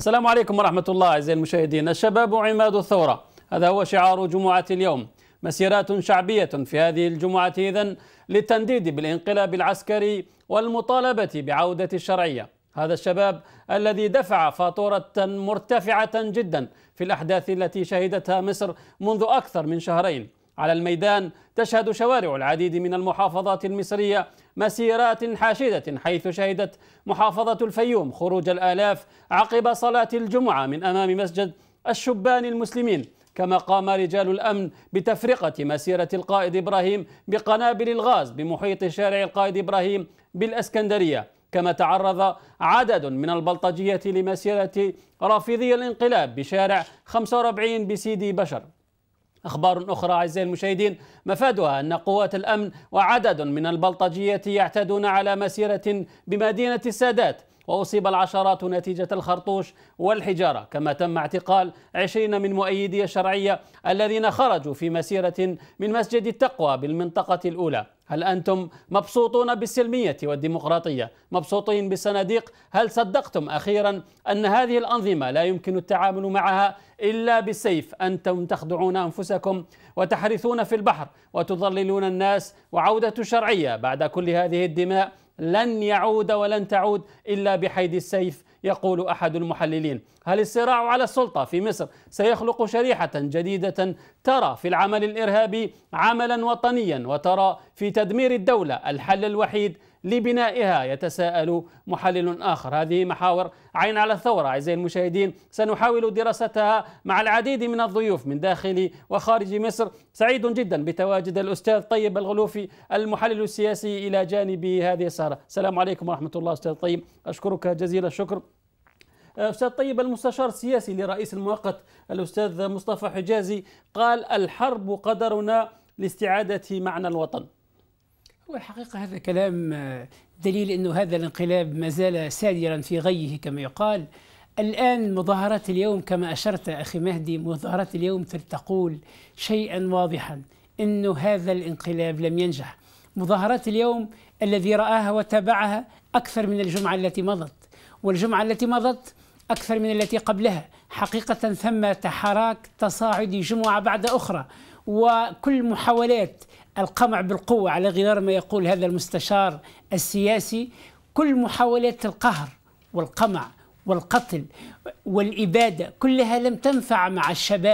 السلام عليكم ورحمة الله أعزائي المشاهدين. الشباب عماد الثورة، هذا هو شعار جمعة اليوم. مسيرات شعبية في هذه الجمعة إذن للتنديد بالانقلاب العسكري والمطالبة بعودة الشرعية. هذا الشباب الذي دفع فاتورة مرتفعة جدا في الأحداث التي شهدتها مصر منذ أكثر من شهرين. على الميدان تشهد شوارع العديد من المحافظات المصرية مسيرات حاشدة، حيث شهدت محافظة الفيوم خروج الآلاف عقب صلاة الجمعة من أمام مسجد الشبان المسلمين، كما قام رجال الأمن بتفرقة مسيرة القائد إبراهيم بقنابل الغاز بمحيط شارع القائد إبراهيم بالإسكندرية. كما تعرض عدد من البلطجية لمسيرة رافضي الانقلاب بشارع 45 بسيدي بشر. أخبار أخرى أعزائي المشاهدين مفادها أن قوات الأمن وعدد من البلطجية يعتدون على مسيرة بمدينة السادات، وأصيب العشرات نتيجة الخرطوش والحجارة. كما تم اعتقال 20 من مؤيدي الشرعية الذين خرجوا في مسيرة من مسجد التقوى بالمنطقة الأولى. هل أنتم مبسوطون بالسلمية والديمقراطية؟ مبسوطين بالصناديق؟ هل صدقتم أخيرا أن هذه الأنظمة لا يمكن التعامل معها إلا بالسيف؟ أنتم تخدعون أنفسكم وتحرثون في البحر وتضللون الناس، وعودة الشرعية بعد كل هذه الدماء لن يعود ولن تعود إلا بحيد السيف، يقول أحد المحللين. هل الصراع على السلطة في مصر سيخلق شريحة جديدة ترى في العمل الإرهابي عملا وطنيا وترى في تدمير الدولة الحل الوحيد لبنائها؟ يتساءل محلل آخر. هذه محاور عين على الثورة أعزائي المشاهدين، سنحاول دراستها مع العديد من الضيوف من داخل وخارج مصر. سعيد جدا بتواجد الأستاذ طيب الغلوفي المحلل السياسي إلى جانبي هذه السهرة. السلام عليكم ورحمة الله أستاذ طيب، أشكرك جزيل الشكر. أستاذ طيب، المستشار السياسي لرئيس المؤقت الأستاذ مصطفى حجازي قال الحرب قدرنا لاستعادة معنى الوطن. هو الحقيقة هذا كلام دليل أنه هذا الانقلاب ما زال سادرا في غيه كما يقال. الآن مظاهرات اليوم كما أشرت أخي مهدي، مظاهرات اليوم تقول شيئا واضحا، أنه هذا الانقلاب لم ينجح. مظاهرات اليوم الذي رآها وتابعها أكثر من الجمعة التي مضت، والجمعة التي مضت أكثر من التي قبلها. حقيقة ثمة حراك تصاعدي جمعة بعد أخرى، وكل محاولات القمع بالقوة على غرار ما يقول هذا المستشار السياسي، كل محاولات القهر والقمع والقتل والإبادة كلها لم تنفع مع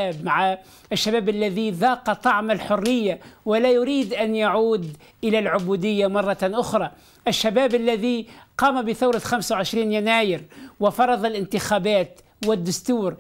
الشباب الذي ذاق طعم الحرية ولا يريد أن يعود إلى العبودية مرة أخرى. الشباب الذي قام بثورة 25 يناير وفرض الانتخابات والدستور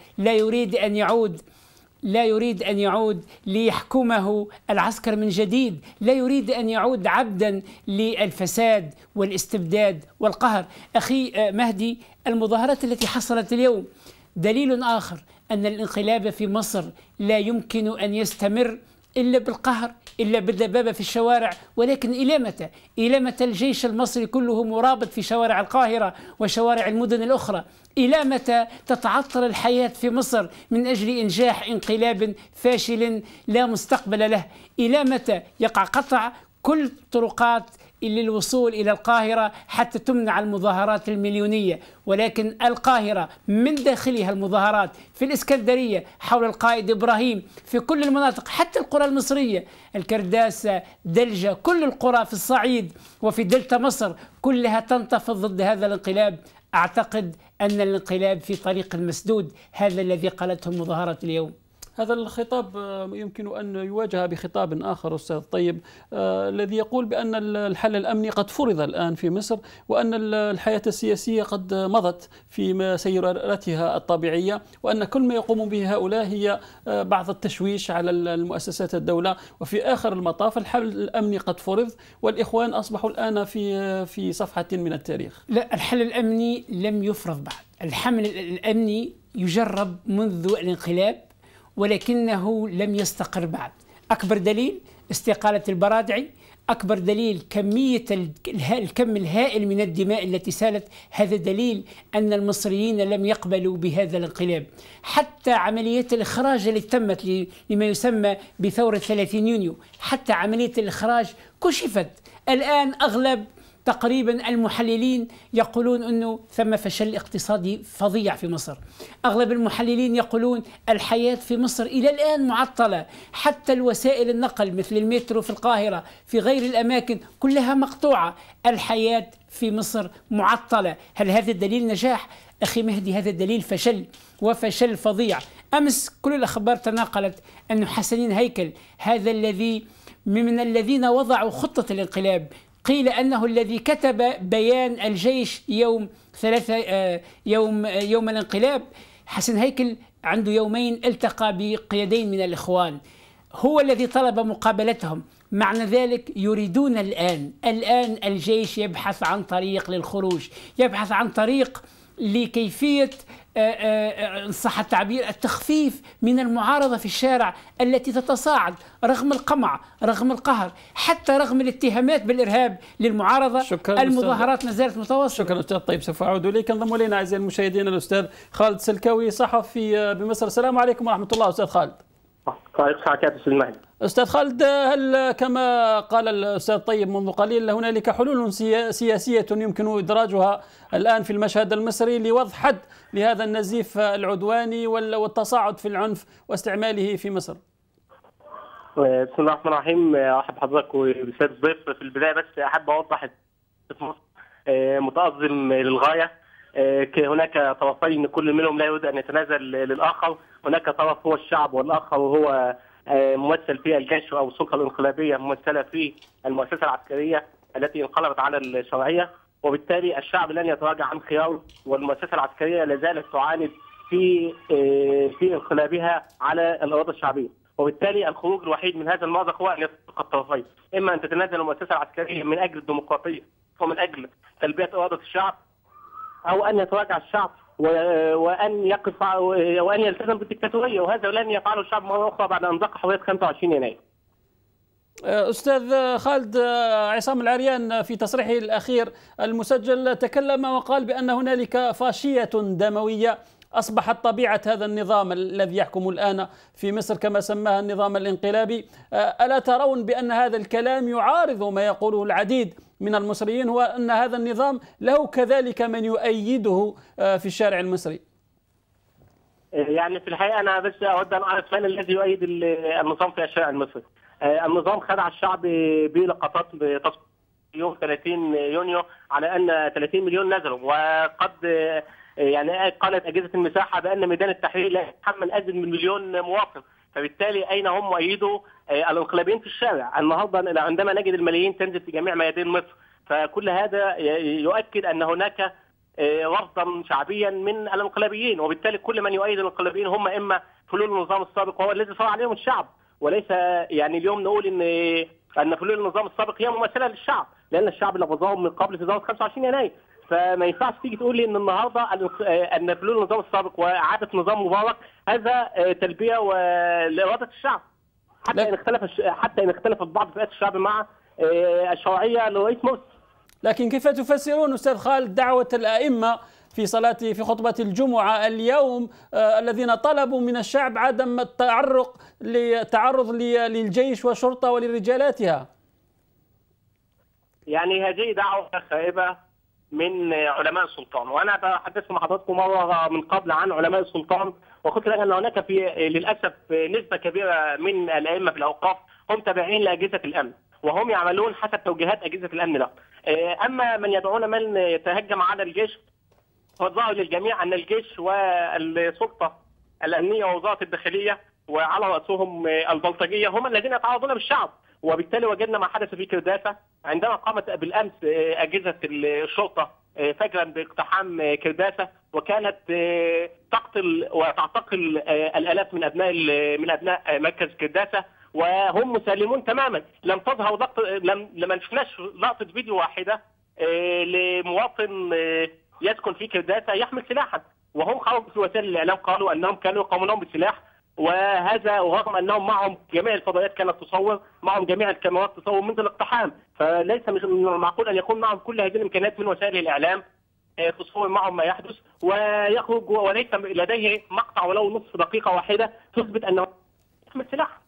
لا يريد أن يعود ليحكمه العسكر من جديد، لا يريد أن يعود عبدا للفساد والاستبداد والقهر. أخي مهدي، المظاهرات التي حصلت اليوم دليل آخر أن الانقلاب في مصر لا يمكن أن يستمر إلا بالقهر، إلا بالدبابة في الشوارع. ولكن إلى متى؟ إلى متى الجيش المصري كله مرابط في شوارع القاهرة وشوارع المدن الأخرى؟ إلى متى تتعطل الحياة في مصر من أجل إنجاح انقلاب فاشل لا مستقبل له؟ إلى متى يقع قطع كل الطرقات للوصول إلى القاهرة حتى تمنع المظاهرات المليونية؟ ولكن القاهرة من داخلها المظاهرات في الإسكندرية حول القائد إبراهيم، في كل المناطق حتى القرى المصرية، الكرداسة، دلجة، كل القرى في الصعيد وفي دلتا مصر كلها تنتفض ضد هذا الانقلاب. أعتقد أن الانقلاب في طريق المسدود، هذا الذي قالته المظاهرات اليوم. هذا الخطاب يمكن أن يواجه بخطاب آخر أستاذ طيب، الذي يقول بأن الحل الأمني قد فرض الآن في مصر، وأن الحياة السياسية قد مضت في مسيرتها الطبيعية، وأن كل ما يقوم به هؤلاء هي بعض التشويش على المؤسسات الدولة، وفي آخر المطاف الحل الأمني قد فرض والإخوان أصبحوا الآن في صفحة من التاريخ. لا، الحل الأمني لم يفرض بعد. الحل الأمني يجرب منذ الانقلاب ولكنه لم يستقر بعد. أكبر دليل استقالة البرادعي، أكبر دليل كمية الكم الهائل من الدماء التي سالت. هذا دليل أن المصريين لم يقبلوا بهذا الانقلاب. حتى عمليات الإخراج التي تمت لما يسمى بثورة 30 يونيو، حتى عملية الإخراج كشفت. الآن أغلب تقريبا المحللين يقولون أنه ثم فشل اقتصادي فظيع في مصر. أغلب المحللين يقولون الحياة في مصر إلى الآن معطلة، حتى الوسائل النقل مثل المترو في القاهرة في غير الأماكن كلها مقطوعة. الحياة في مصر معطلة. هل هذا دليل نجاح؟ أخي مهدي، هذا دليل فشل، وفشل فظيع. أمس كل الأخبار تناقلت أن حسنين هيكل، هذا الذي من الذين وضعوا خطة الانقلاب، قيل أنه الذي كتب بيان الجيش يوم الانقلاب. حسن هيكل عنده يومين التقى بقيادين من الإخوان، هو الذي طلب مقابلتهم. معنى ذلك يريدون الآن الجيش يبحث عن طريق للخروج، يبحث عن طريق لكيفية إن صح التعبير التخفيف من المعارضة في الشارع التي تتصاعد رغم القمع، رغم القهر، حتى رغم الاتهامات بالإرهاب للمعارضة. المظاهرات ما زالت متواصلة. شكرا أستاذ طيب، سوف أعود إليك. انضم إلينا أعزائي المشاهدين الأستاذ خالد سلكوي صحفي بمصر. السلام عليكم ورحمة الله أستاذ خالد. أستاذ خالد، هل كما قال الأستاذ طيب منذ قليل هنالك حلول سياسية يمكن إدراجها الآن في المشهد المصري لوضع حد لهذا النزيف العدواني والتصاعد في العنف واستعماله في مصر؟ بسم الله الرحمن الرحيم. أرحب بحضرتك وبالسادة الضيف. في البداية بس أحب أوضح في مصر متأزم للغاية. هناك طرفين كل منهم لا يريد أن يتنازل للآخر. هناك طرف هو الشعب، والآخر هو ممثل في الجيش أو السلطة الانقلابية ممثلة في المؤسسة العسكرية التي انقلبت على الشرعية، وبالتالي الشعب لن يتراجع عن خياره، والمؤسسة العسكرية لا زالت تعاند في انقلابها على الإرادة الشعبية. وبالتالي الخروج الوحيد من هذا المأزق هو أن يتفق الطرفين، إما أن تتنازل المؤسسة العسكرية من أجل الديمقراطية ومن أجل تلبية إرادة الشعب، أو أن يتراجع الشعب وأن يقف وأن يلتزم بالدكتاتورية، وهذا لن يفعله الشعب مرة أخرى بعد أن ذاق حرية 25 يناير. أستاذ خالد، عصام العريان في تصريحه الأخير المسجل تكلم وقال بأن هنالك فاشية دموية أصبحت طبيعة هذا النظام الذي يحكم الآن في مصر كما سماها النظام الانقلابي. ألا ترون بأن هذا الكلام يعارض ما يقوله العديد من المصريين، هو أن هذا النظام له كذلك من يؤيده في الشارع المصري؟ يعني في الحقيقة أنا بس أود أن أعرف من الذي يؤيد النظام في الشارع المصري. النظام خدع الشعب بلقطات يوم 30 يونيو على أن 30 مليون نزلوا، وقد يعني قالت أجهزة المساحة بأن ميدان التحرير لا يتحمل أزيد من مليون مواطن. فبالتالي أين هم مؤيدوا الانقلابيين في الشارع؟ النهارده عندما نجد الملايين تنزل في جميع ميادين مصر، فكل هذا يؤكد أن هناك رفضا شعبيا من الانقلابيين، وبالتالي كل من يؤيد الانقلابيين هم إما فلول النظام السابق وهو الذي صار عليهم الشعب، وليس يعني اليوم نقول أن فلول النظام السابق هي ممثلة للشعب، لأن الشعب لفظهم من قبل في ثورة 25 يناير. فما ينفعش تيجي تقول لي ان النهارده ان فلول النظام السابق واعاده نظام مبارك هذا تلبيه لاراده الشعب، حتى ان اختلفت بعض فئات الشعب مع الشرعيه لرئيس مرسي. لكن كيف تفسرون استاذ خالد دعوه الائمه في خطبه الجمعه اليوم الذين طلبوا من الشعب عدم التعرض للجيش والشرطه ولرجالاتها؟ يعني هذه دعوه خائبه من علماء السلطان، وانا تحدثت مع حضراتكم مره من قبل عن علماء السلطان، وقلت لك ان هناك للاسف نسبه كبيره من الائمه في الاوقاف هم تابعين لاجهزه الامن، وهم يعملون حسب توجيهات اجهزه الامن له. اما من يدعون من يتهجم على الجيش، فالظاهر للجميع ان الجيش والسلطه الامنيه ووزاره الداخليه وعلى راسهم البلطجيه هم الذين يتعارضون بالشعب. وبالتالي وجدنا ما حدث في كرداسة عندما قامت بالأمس أجهزة الشرطة فجرا باقتحام كرداسة، وكانت تقتل وتعتقل الآلاف من أبناء مركز كرداسة، وهم مسالمون تماما. لم تظهر لما شفناش لقطة فيديو واحدة لمواطن يسكن في كرداسة يحمل سلاحا، وهم خرجوا في وسائل الإعلام قالوا أنهم كانوا يقاومون بالسلاح، وهذا ورغم انهم معهم جميع الفضائيات كانت تصور، معهم جميع الكاميرات تصور منذ الاقتحام، فليس من المعقول ان يكون معهم كل هذه الامكانيات من وسائل الاعلام تصور معهم ما يحدث ويخرج وليس لديه مقطع ولو نصف دقيقه واحده تثبت انه يحمل سلاح.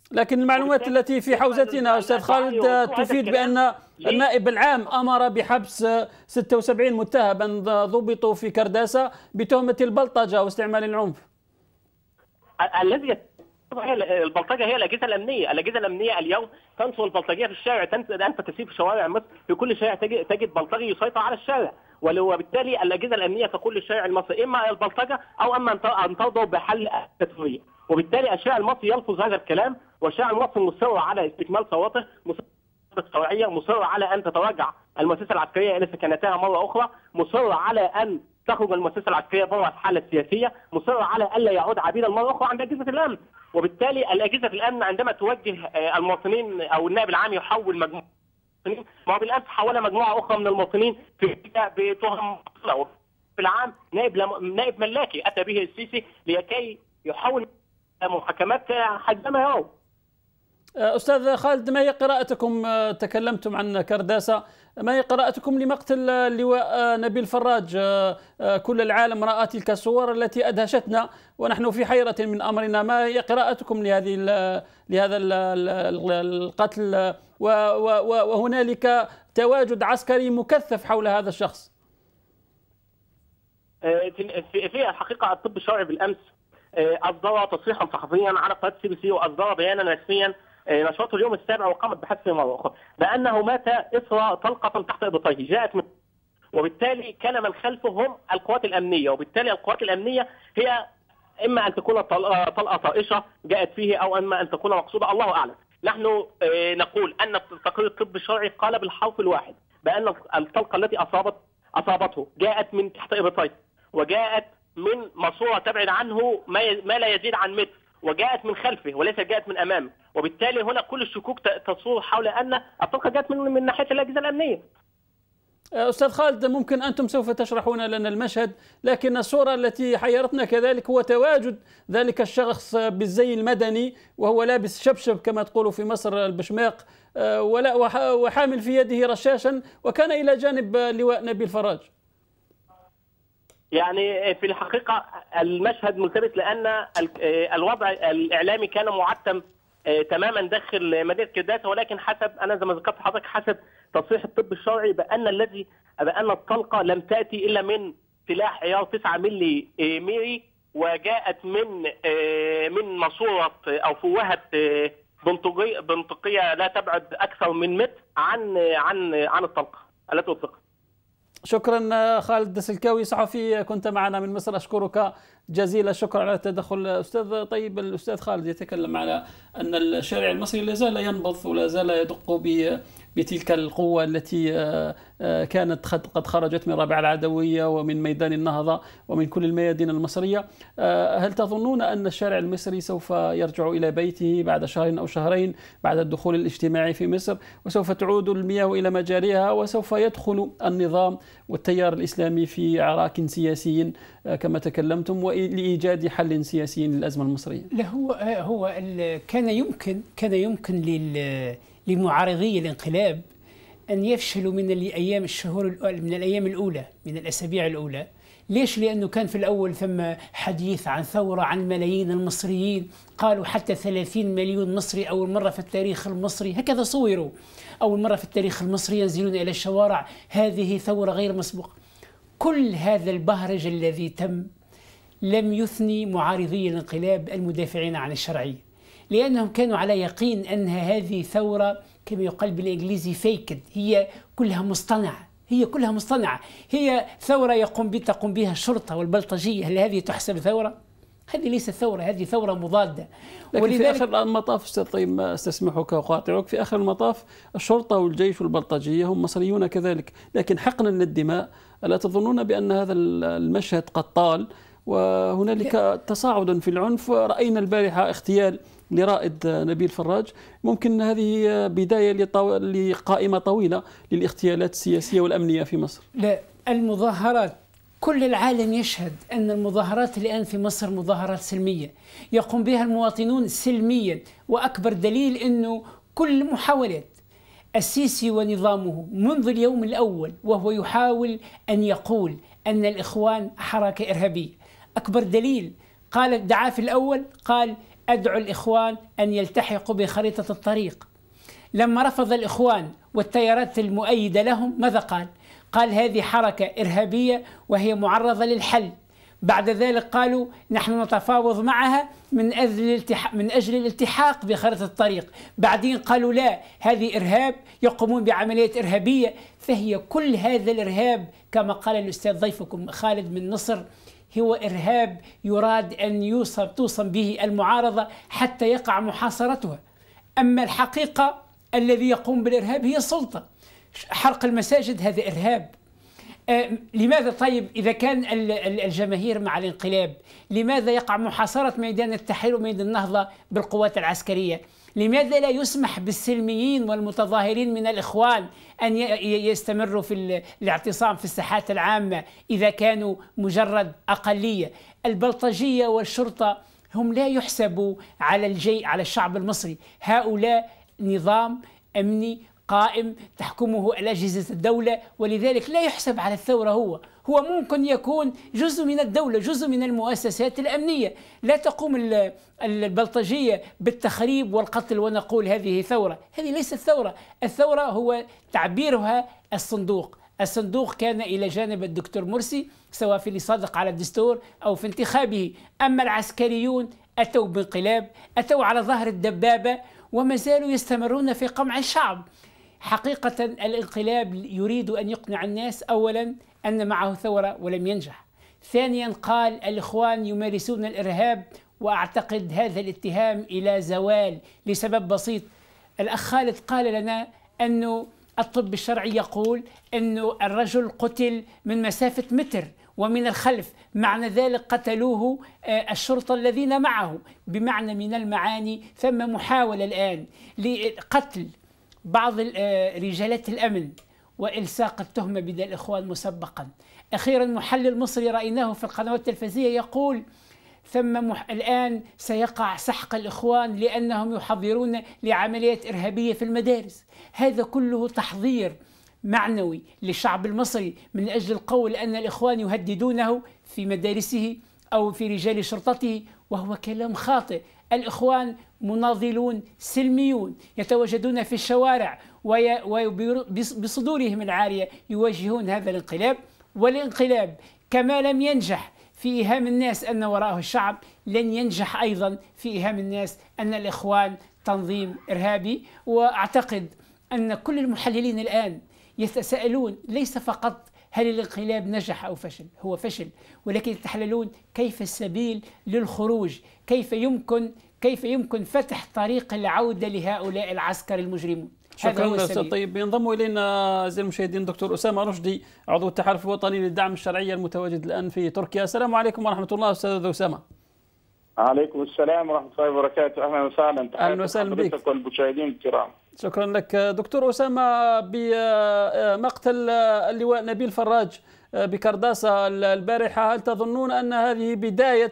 لكن المعلومات التي في حوزتنا أستاذ خالد تفيد بأن النائب العام أمر بحبس 76 متهما ضبطوا في كرداسة بتهمة البلطجة واستعمال العنف. الذي البلطجه هي الاجهزه الامنيه، اليوم تنشر البلطجيه في الشارع، انت تسير في شوارع مصر في كل شارع تجد بلطجي يسيطر على الشارع، وبالتالي الاجهزه الامنيه تقول للشارع المصري اما البلطجه او اما ان ترضوا بحل التسويه، وبالتالي الشارع المصري يلفظ هذا الكلام، والشارع المصري مصر على استكمال ثورته، مصر على ان تتراجع المؤسسه العسكريه الى سكنتها مره اخرى، مصر على ان تخرج المؤسسه العسكريه بره الحاله السياسيه، مصر على الا يعود عبيدا مره اخرى عند اجهزه الامن. وبالتالي الاجهزه الامن عندما توجه المواطنين او النائب العام يحول مجموعه المواطنين، ما هو بالامس حول مجموعه اخرى من المواطنين بتهم في العام نائب ملاكي اتى به السيسي لكي يحول محاكمات حجمها يوم. أستاذ خالد، ما هي قراءتكم؟ تكلمتم عن كرداسة، ما هي قراءتكم لمقتل اللواء نبيل فراج؟ كل العالم رأى تلك الصور التي أدهشتنا ونحن في حيرة من أمرنا. ما هي قراءتكم لهذا القتل؟ وهنالك تواجد عسكري مكثف حول هذا الشخص. في الحقيقة الطب الشرعي بالأمس أصدر تصريحا صحفيا على قناة CBC، وأصدر بيانا رسميا نشرته اليوم السابع وقامت بحثه مرة أخرى بأنه مات إثر طلقة تحت إبطيه جاءت من، وبالتالي كان من خلفه هم القوات الأمنية، وبالتالي القوات الأمنية هي إما أن تكون طلقة طائشة جاءت فيه أو إما أن تكون مقصودة، الله أعلم. نحن نقول أن تقرير الطب الشرعي قال بالحرف الواحد بأن الطلقة التي أصابته جاءت من تحت إبطيه، وجاءت من ماسورة تبعد عنه ما لا يزيد عن متر، وجاءت من خلفه وليس جاءت من أمامه، وبالتالي هنا كل الشكوك تصور حول أن الطلقة جاءت من ناحية الأجهزة الأمنية. أستاذ خالد، ممكن أنتم سوف تشرحون لنا المشهد، لكن الصورة التي حيرتنا كذلك هو تواجد ذلك الشخص بالزي المدني وهو لابس شبشب كما تقولوا في مصر البشماق، وحامل في يده رشاشا، وكان إلى جانب لواء نبيل فراج. يعني في الحقيقة المشهد ملتبس لأن الوضع الإعلامي كان معتم تماما داخل مدينة كرداسة، ولكن حسب أنا زي ما ذكرت حضرتك حسب تصريح الطب الشرعي بأن الطلقة لم تأتي إلا من سلاح عيار 9 ملي ميري، وجاءت من ماسورة أو فوهة بندقية لا تبعد أكثر من متر عن الطلقة التي أطلقت. شكرا خالد دسلكاوي، صحفي كنت معنا من مصر، أشكرك جزيل الشكر على التدخل. أستاذ طيب، الأستاذ خالد يتكلم على أن الشارع المصري لا زال ينبض ولا زال يدق بتلك القوة التي كانت قد خرجت من رابعة العدوية ومن ميدان النهضة ومن كل الميادين المصرية. هل تظنون أن الشارع المصري سوف يرجع إلى بيته بعد شهر أو شهرين بعد الدخول الاجتماعي في مصر، وسوف تعود المياه إلى مجاريها، وسوف يدخل النظام والتيار الإسلامي في عراك سياسي كما تكلمتم ولإيجاد حل سياسي للأزمة المصرية؟ لا، هو كان يمكن لمعارضي الانقلاب أن يفشلوا من الأيام الأولى، من الأسابيع الأولى. ليش؟ لأنه كان في الأول ثم حديث عن ثورة، عن ملايين المصريين، قالوا حتى 30 مليون مصري أول مرة في التاريخ المصري، هكذا صوروا أول مرة في التاريخ المصري ينزلون إلى الشوارع، هذه ثورة غير مسبوقة. كل هذا البهرج الذي تم لم يثني معارضي الانقلاب المدافعين عن الشرعية، لأنهم كانوا على يقين أن هذه ثورة كما يقال بالإنجليزي فيكد، هي كلها مصطنعة، هي ثورة تقوم بها الشرطة والبلطجية. هل هذه تحسب ثورة؟ هذه ليست ثورة، هذه ثورة مضادة. لكن في آخر المطاف أستاذ طيب، استسمحك وأقاطعك، في آخر المطاف الشرطة والجيش والبلطجية هم مصريون كذلك، لكن حقنا للدماء. ألا تظنون بأن هذا المشهد قد طال وهنالك تصاعد في العنف؟ رأينا البارحة اغتيال لرائد نبيل فراج، ممكن هذه بداية لقائمة طويلة للاغتيالات السياسية والأمنية في مصر. لا، المظاهرات كل العالم يشهد أن المظاهرات الآن في مصر مظاهرات سلمية يقوم بها المواطنون سلميا، وأكبر دليل أنه كل محاولات السيسي ونظامه منذ اليوم الأول وهو يحاول أن يقول أن الإخوان حركة إرهابية. أكبر دليل دعا في الأول قال أدعو الإخوان أن يلتحقوا بخريطة الطريق. لما رفض الإخوان والتيارات المؤيدة لهم ماذا قال؟ قال هذه حركة إرهابية وهي معرضة للحل. بعد ذلك قالوا نحن نتفاوض معها من أجل الالتحاق بخريطة الطريق. بعدين قالوا لا، هذه إرهاب، يقومون بعمليات إرهابية. فهي كل هذا الإرهاب كما قال الأستاذ ضيفكم خالد من مصر هو إرهاب يراد أن توصل به المعارضة حتى يقع محاصرتها. أما الحقيقة الذي يقوم بالإرهاب هي السلطة. حرق المساجد هذا إرهاب. لماذا طيب إذا كان الجماهير مع الانقلاب لماذا يقع محاصرة ميدان التحرير وميدان النهضة بالقوات العسكرية؟ لماذا لا يسمح بالسلميين والمتظاهرين من الإخوان أن يستمروا في الاعتصام في الساحات العامة إذا كانوا مجرد أقلية؟ البلطجية والشرطة هم لا يحسبوا على الشعب المصري. هؤلاء نظام أمني قائم تحكمه الأجهزة الدولة، ولذلك لا يحسب على الثورة. هو ممكن يكون جزء من الدولة، جزء من المؤسسات الأمنية. لا تقوم البلطجية بالتخريب والقتل ونقول هذه ثورة. هذه ليست ثورة. الثورة هو تعبيرها الصندوق. الصندوق كان إلى جانب الدكتور مرسي سواء في الصادق على الدستور أو في انتخابه. أما العسكريون أتوا بانقلاب، أتوا على ظهر الدبابة وما زالوا يستمرون في قمع الشعب. حقيقة الانقلاب يريد أن يقنع الناس أولا أن معه ثورة ولم ينجح. ثانيا قال الإخوان يمارسون الإرهاب، وأعتقد هذا الاتهام إلى زوال لسبب بسيط. الأخ خالد قال لنا أنه الطب الشرعي يقول أنه الرجل قتل من مسافة متر ومن الخلف، معنى ذلك قتلوه الشرطة الذين معه. بمعنى من المعاني ثم محاولة الآن لقتل بعض رجالات الأمن وإلصاق التهمة بيد الإخوان مسبقا. أخيرا محلل مصري رأيناه في القنوات التلفزيونية يقول الآن سيقع سحق الإخوان لأنهم يحضرون لعمليات إرهابية في المدارس. هذا كله تحضير معنوي للشعب المصري من أجل القول أن الإخوان يهددونه في مدارسه أو في رجال شرطته، وهو كلام خاطئ. الإخوان مناضلون سلميون يتواجدون في الشوارع وبصدورهم العارية يواجهون هذا الانقلاب. والانقلاب كما لم ينجح في إيهام الناس أن وراءه الشعب لن ينجح أيضا في إيهام الناس أن الإخوان تنظيم إرهابي. وأعتقد أن كل المحللين الآن يتساءلون ليس فقط هل الانقلاب نجح أو فشل، هو فشل، ولكن يتحللون كيف السبيل للخروج، كيف يمكن فتح طريق العودة لهؤلاء العسكر المجرمون. شكرا أستاذ طيب. ينضم إلينا أعزائي المشاهدين دكتور أسامة رشدي عضو التحالف الوطني للدعم الشرعي المتواجد الآن في تركيا. السلام عليكم ورحمة الله أستاذ أسامة. عليكم السلام ورحمة الله وبركاته. أهلا وسهلا. أهلا وسهلا بك والمشاهدين الكرام. شكرا لك دكتور أسامة. بمقتل اللواء نبيل فراج بكرداسة البارحة، هل تظنون أن هذه بداية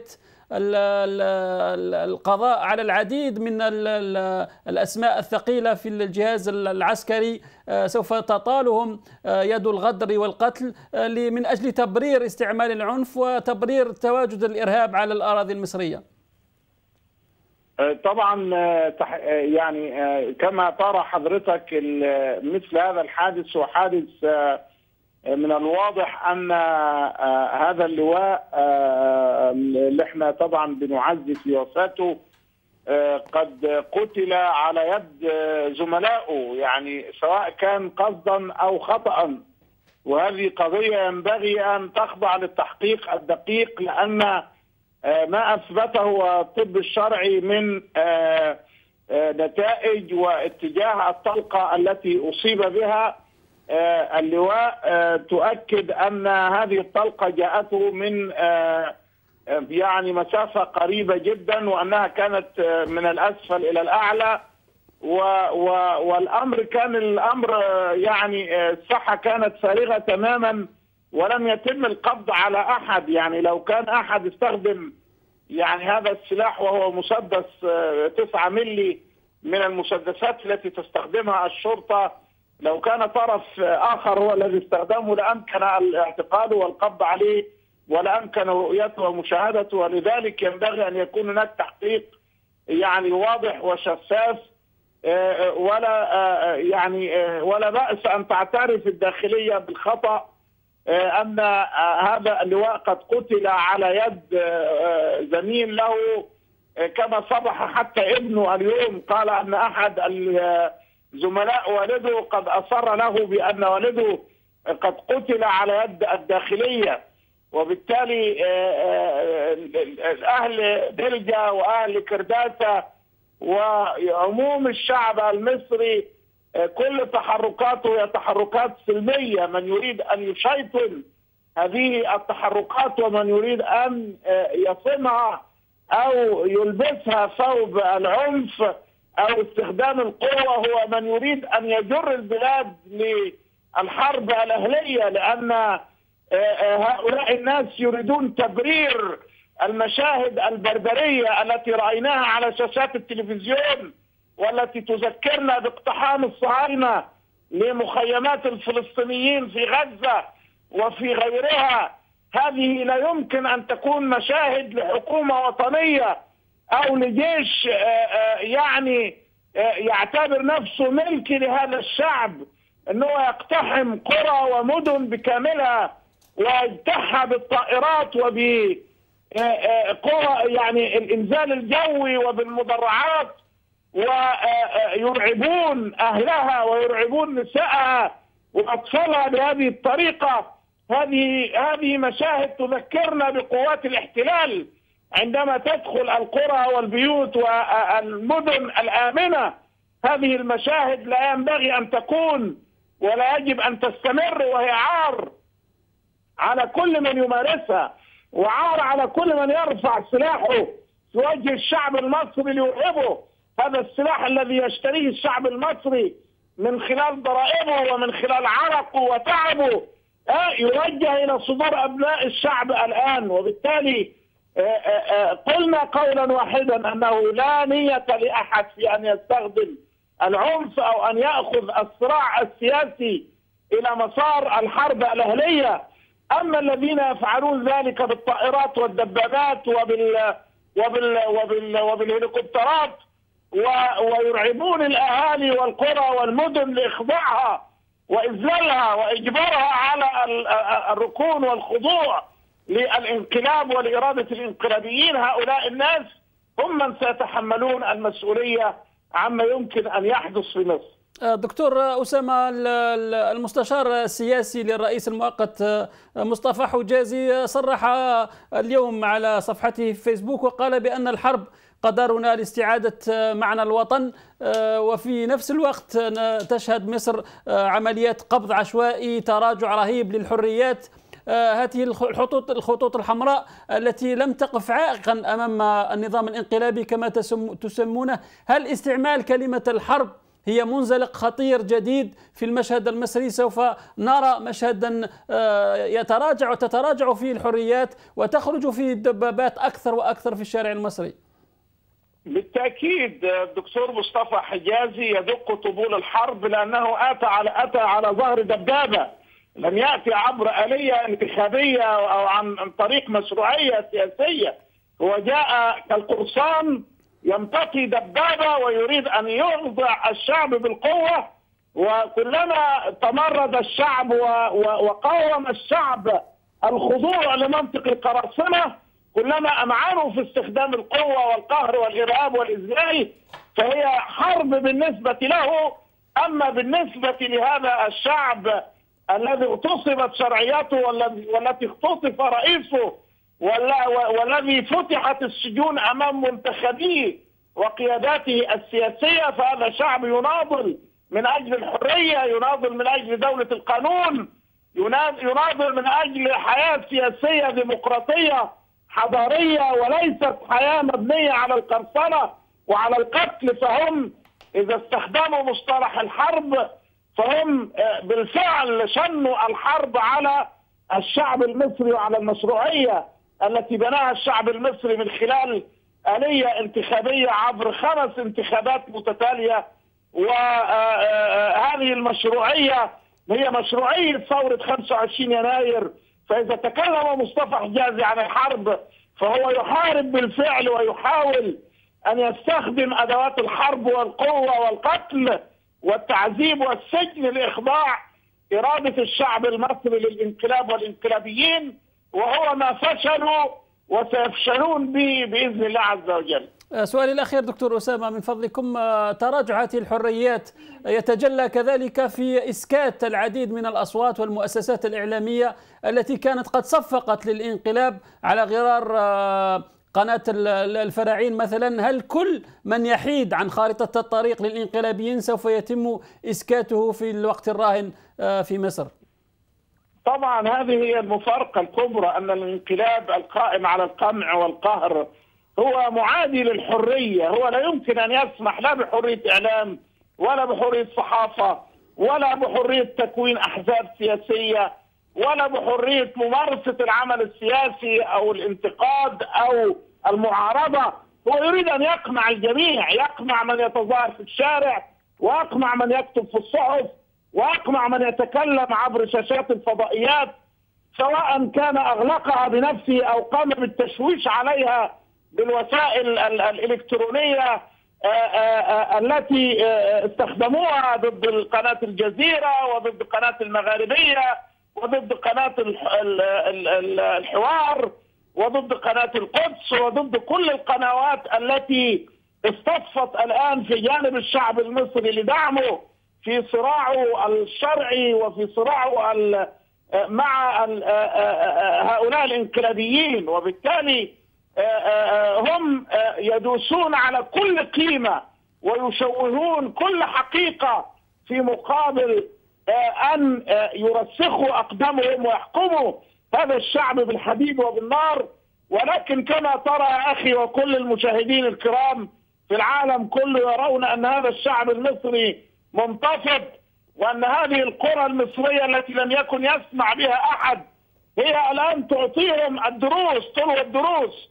القضاء على العديد من الأسماء الثقيلة في الجهاز العسكري سوف تطالهم يد الغدر والقتل من أجل تبرير استعمال العنف وتبرير تواجد الإرهاب على الأراضي المصرية؟ طبعا يعني كما ترى حضرتك مثل هذا الحادث هو حادث من الواضح أن هذا اللواء اللي احنا طبعا بنعزي في وفاته قد قتل على يد زملائه، يعني سواء كان قصدا أو خطأ. وهذه قضية ينبغي أن تخضع للتحقيق الدقيق، لأن ما أثبته الطب الشرعي من نتائج واتجاه الطلقة التي أصيب بها اللواء تؤكد أن هذه الطلقة جاءته من يعني مسافة قريبة جدا، وأنها كانت من الأسفل إلى الأعلى. والأمر كان يعني الصحة كانت فارغة تماما ولم يتم القبض على أحد. يعني لو كان أحد استخدم يعني هذا السلاح وهو مسدس 9 ملي من المسدسات التي تستخدمها الشرطة، لو كان طرف آخر هو الذي استخدمه لأمكن الاعتقال والقبض عليه ولأمكن رؤيته ومشاهدته. ولذلك ينبغي أن يكون هناك تحقيق يعني واضح وشفاف، ولا بأس أن تعترف الداخلية بالخطأ أن هذا اللواء قد قتل على يد زميل له، كما صرح حتى ابنه اليوم، قال أن أحد زملاء والده قد أصر له بأن والده قد قتل على يد الداخلية. وبالتالي أهل دلجة وأهل كرداسة وعموم الشعب المصري كل تحركاته هي تحركات سلمية. من يريد أن يشيطن هذه التحركات ومن يريد أن يصمها أو يلبسها ثوب العنف أو استخدام القوة هو من يريد أن يجر البلاد للحرب الأهلية، لأن هؤلاء الناس يريدون تبرير المشاهد البربرية التي رأيناها على شاشات التلفزيون والتي تذكرنا باقتحام الصهاينة لمخيمات الفلسطينيين في غزة وفي غيرها. هذه لا يمكن أن تكون مشاهد لحكومة وطنية أو لجيش يعني يعتبر نفسه ملك لهذا الشعب، أنه يقتحم قرى ومدن بكاملها ويجتاحها بالطائرات وبقوى يعني الإنزال الجوي وبالمدرعات، ويرعبون أهلها ويرعبون نسائها وأطفالها بهذه الطريقة. هذه مشاهد تذكرنا بقوات الاحتلال عندما تدخل القرى والبيوت والمدن الآمنة. هذه المشاهد لا ينبغي أن تكون ولا يجب أن تستمر، وهي عار على كل من يمارسها وعار على كل من يرفع سلاحه في وجه الشعب المصري ليرهبه. هذا السلاح الذي يشتريه الشعب المصري من خلال ضرائبه ومن خلال عرقه وتعبه يوجه إلى صدور أبناء الشعب الآن. وبالتالي قلنا قولا واحدا أنه لا نية لأحد في أن يستخدم العنف أو أن يأخذ الصراع السياسي إلى مسار الحرب الأهلية. أما الذين يفعلون ذلك بالطائرات والدبابات وبالهليكوبترات ويرعبون الأهالي والقرى والمدن لإخضاعها وإذلالها وإجبارها على الركون والخضوع للانقلاب ولإرادة الانقلابيين، هؤلاء الناس هم من سيتحملون المسؤولية عما يمكن أن يحدث في مصر. دكتور أسامة، المستشار السياسي للرئيس المؤقت مصطفى حجازي صرح اليوم على صفحته في فيسبوك وقال بأن الحرب قدرنا لاستعادة معنى الوطن، وفي نفس الوقت تشهد مصر عمليات قبض عشوائي، تراجع رهيب للحريات. هذه الخطوط الحمراء التي لم تقف عائقا أمام النظام الانقلابي كما تسمونه. هل استعمال كلمة الحرب هي منزلق خطير جديد في المشهد المصري؟ سوف نرى مشهدا يتراجع وتتراجع فيه الحريات وتخرج فيه الدبابات أكثر وأكثر في الشارع المصري. بالتأكيد الدكتور مصطفى حجازي يدق طبول الحرب، لأنه أتى على ظهر دبابة، لم يأتي عبر آلية انتخابية أو عن طريق مشروعية سياسية. هو جاء كالقرصان يمتطي دبابة ويريد أن يخضع الشعب بالقوة. وكلما تمرد الشعب وقاوم الشعب الخضوع لمنطق القراصنة كلما أمعنوا في استخدام القوة والقهر والإرهاب والإذلال، فهي حرب بالنسبة له. أما بالنسبة لهذا الشعب الذي اغتصبت شرعيته والتي اختطف رئيسه والذي فتحت السجون أمام منتخبيه وقياداته السياسية، فهذا شعب يناضل من أجل الحرية، يناضل من أجل دولة القانون، يناضل من أجل حياة سياسية ديمقراطية حضارية وليست حياة مبنية على القرصنة وعلى القتل. فهم إذا استخدموا مصطلح الحرب فهم بالفعل شنوا الحرب على الشعب المصري وعلى المشروعية التي بناها الشعب المصري من خلال آلية انتخابية عبر 5 انتخابات متتالية. وهذه المشروعية هي مشروعية ثورة 25 يناير. فإذا تكلم مصطفى حجازي عن الحرب فهو يحارب بالفعل ويحاول أن يستخدم أدوات الحرب والقوة والقتل والتعذيب والسجن لإخضاع إرادة الشعب المصري للانقلاب والانقلابيين، وهو ما فشلوا وسيفشلون به بإذن الله عز وجل. سؤالي الأخير دكتور أسامة من فضلكم، تراجعت الحريات يتجلى كذلك في إسكات العديد من الأصوات والمؤسسات الإعلامية التي كانت قد صفقت للانقلاب على غرار قناة الفراعين مثلا. هل كل من يحيد عن خارطة الطريق للانقلابيين سوف يتم إسكاته في الوقت الراهن في مصر؟ طبعا هذه هي المفارقة الكبرى، أن الانقلاب القائم على القمع والقهر هو معادي للحرية. هو لا يمكن أن يسمح لا بحرية إعلام ولا بحرية صحافة ولا بحرية تكوين أحزاب سياسية ولا بحرية ممارسة العمل السياسي أو الانتقاد أو المعارضة. هو يريد أن يقمع الجميع، يقمع من يتظاهر في الشارع، ويقمع من يكتب في الصحف، ويقمع من يتكلم عبر شاشات الفضائيات، سواء كان أغلقها بنفسه أو قام بالتشويش عليها بالوسائل الإلكترونية التي استخدموها ضد قناة الجزيرة وضد قناة المغاربية وضد قناة الحوار وضد قناة القدس وضد كل القنوات التي اصطفت الآن في جانب الشعب المصري لدعمه في صراعه الشرعي وفي صراعه مع هؤلاء الانقلابيين. وبالتالي هم يدوسون على كل قيمة ويشوهون كل حقيقة في مقابل أن يرسخوا أقدامهم ويحكموا هذا الشعب بالحديد وبالنار. ولكن كما ترى يا أخي وكل المشاهدين الكرام في العالم كله يرون أن هذا الشعب المصري منتفض، وأن هذه القرى المصرية التي لم يكن يسمع بها أحد هي الآن تعطيهم الدروس طول الدروس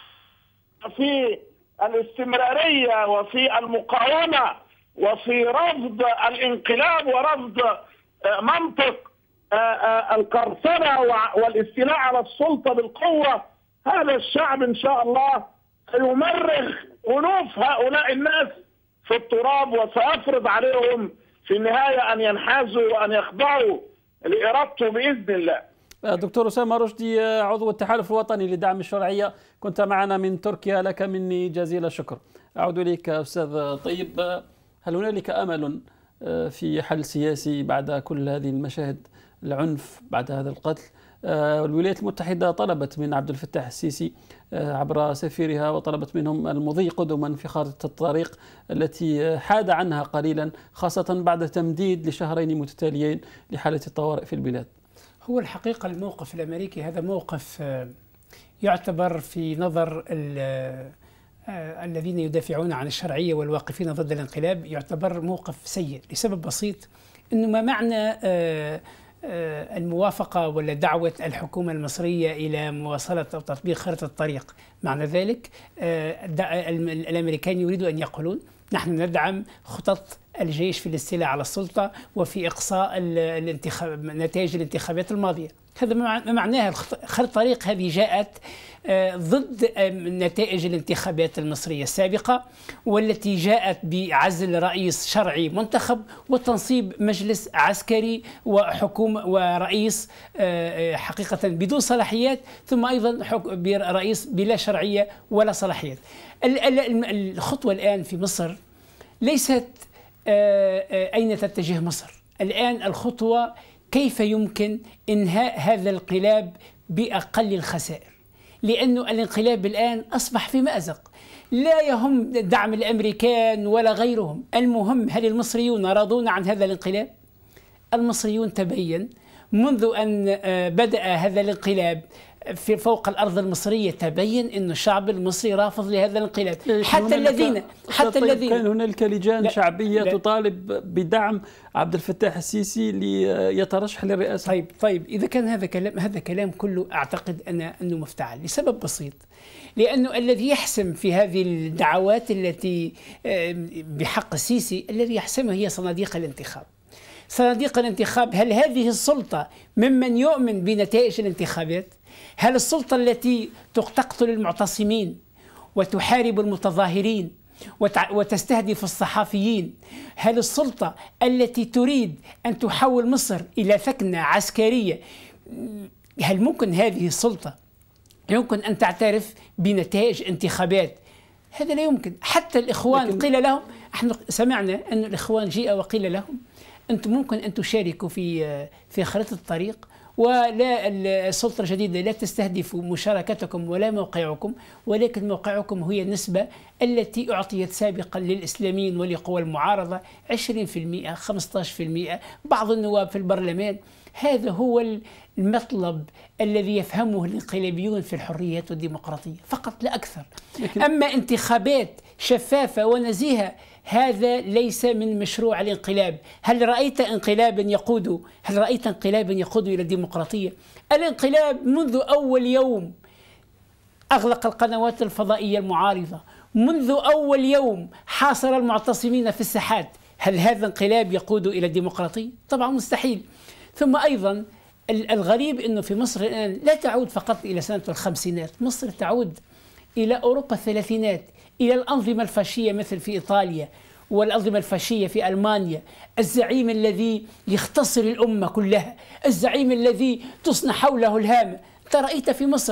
في الاستمرارية وفي المقاومة وفي رفض الانقلاب ورفض منطق القرصنة والاستيلاء على السلطة بالقوة. هذا الشعب إن شاء الله سيمرغ أنوف هؤلاء الناس في التراب، وسيفرض عليهم في النهاية أن ينحازوا وأن يخضعوا لإرادته بإذن الله. دكتور أسامة رشدي عضو التحالف الوطني لدعم الشرعية، كنت معنا من تركيا، لك مني جزيل الشكر. أعود إليك أستاذ طيب، هل هنالك أمل في حل سياسي بعد كل هذه المشاهد العنف، بعد هذا القتل؟ الولايات المتحدة طلبت من عبد الفتاح السيسي عبر سفيرها وطلبت منهم المضي قدما في خارطة الطريق التي حاد عنها قليلا، خاصة بعد تمديد لشهرين متتاليين لحالة الطوارئ في البلاد. هو الحقيقة الموقف الأمريكي هذا موقف يعتبر في نظر الذين يدافعون عن الشرعية والواقفين ضد الانقلاب يعتبر موقف سيء لسبب بسيط، أنه ما معنى الموافقة ولا دعوة الحكومة المصرية إلى مواصلة أو تطبيق خارطة الطريق؟ معنى ذلك الأمريكان يريدوا أن يقولون نحن ندعم خطط الجيش في الاستيلاء على السلطة وفي إقصاء نتائج الانتخابات الماضية. هذا ما معناها خارطة الطريق. هذه جاءت ضد نتائج الانتخابات المصرية السابقة، والتي جاءت بعزل رئيس شرعي منتخب وتنصيب مجلس عسكري وحكومة ورئيس حقيقة بدون صلاحيات، ثم أيضا رئيس بلا شرعية ولا صلاحيات. الخطوة الآن في مصر ليست أين تتجه مصر. الآن الخطوة كيف يمكن إنهاء هذا الانقلاب بأقل الخسائر، لأنه الانقلاب الآن أصبح في مأزق. لا يهم دعم الأمريكان ولا غيرهم، المهم هل المصريون راضون عن هذا الانقلاب؟ المصريون تبين منذ أن بدأ هذا الانقلاب في فوق الأرض المصرية، تبين أن الشعب المصري رافض لهذا الانقلاب. حتى الذين كان هنالك لجان شعبية تطالب بدعم عبد الفتاح السيسي ليترشح للرئاسة. طيب إذا كان هذا كلام كله أعتقد أنه مفتعل لسبب بسيط، لأنه الذي يحسم في هذه الدعوات التي بحق السيسي الذي يحسمها هي صناديق الانتخاب. صناديق الانتخاب، هل هذه السلطة ممن يؤمن بنتائج الانتخابات؟ هل السلطة التي تقتل المعتصمين وتحارب المتظاهرين وتستهدف الصحفيين. هل السلطة التي تريد أن تحول مصر إلى ثكنة عسكرية، هل ممكن هذه السلطة يمكن أن تعترف بنتائج انتخابات؟ هذا لا يمكن. حتى الإخوان قيل لهم، احنا سمعنا أن الإخوان جاء وقيل لهم أنتم ممكن أن تشاركوا في خريطة الطريق، ولا السلطة الجديدة لا تستهدف مشاركتكم ولا موقعكم، ولكن موقعكم هي النسبة التي أعطيت سابقا للإسلاميين ولقوى المعارضة 20%، 15%، بعض النواب في البرلمان. هذا هو المطلب الذي يفهمه الانقلابيون في الحريات والديمقراطية فقط لا أكثر. أما انتخابات شفافة ونزيهة هذا ليس من مشروع الانقلاب. هل رأيت انقلابا يقود إلى الديمقراطية؟ الانقلاب منذ أول يوم أغلق القنوات الفضائية المعارضة، منذ أول يوم حاصر المعتصمين في الساحات. هل هذا انقلاب يقود إلى الديمقراطية؟ طبعا مستحيل. ثم أيضا الغريب أنه في مصر الآن لا تعود فقط إلى سنة الخمسينات، مصر تعود إلى أوروبا الثلاثينات، إلى الأنظمة الفاشية مثل في إيطاليا والأنظمة الفاشية في ألمانيا. الزعيم الذي يختصر الأمة كلها، الزعيم الذي تصنع حوله الهامة. أنت رأيت في مصر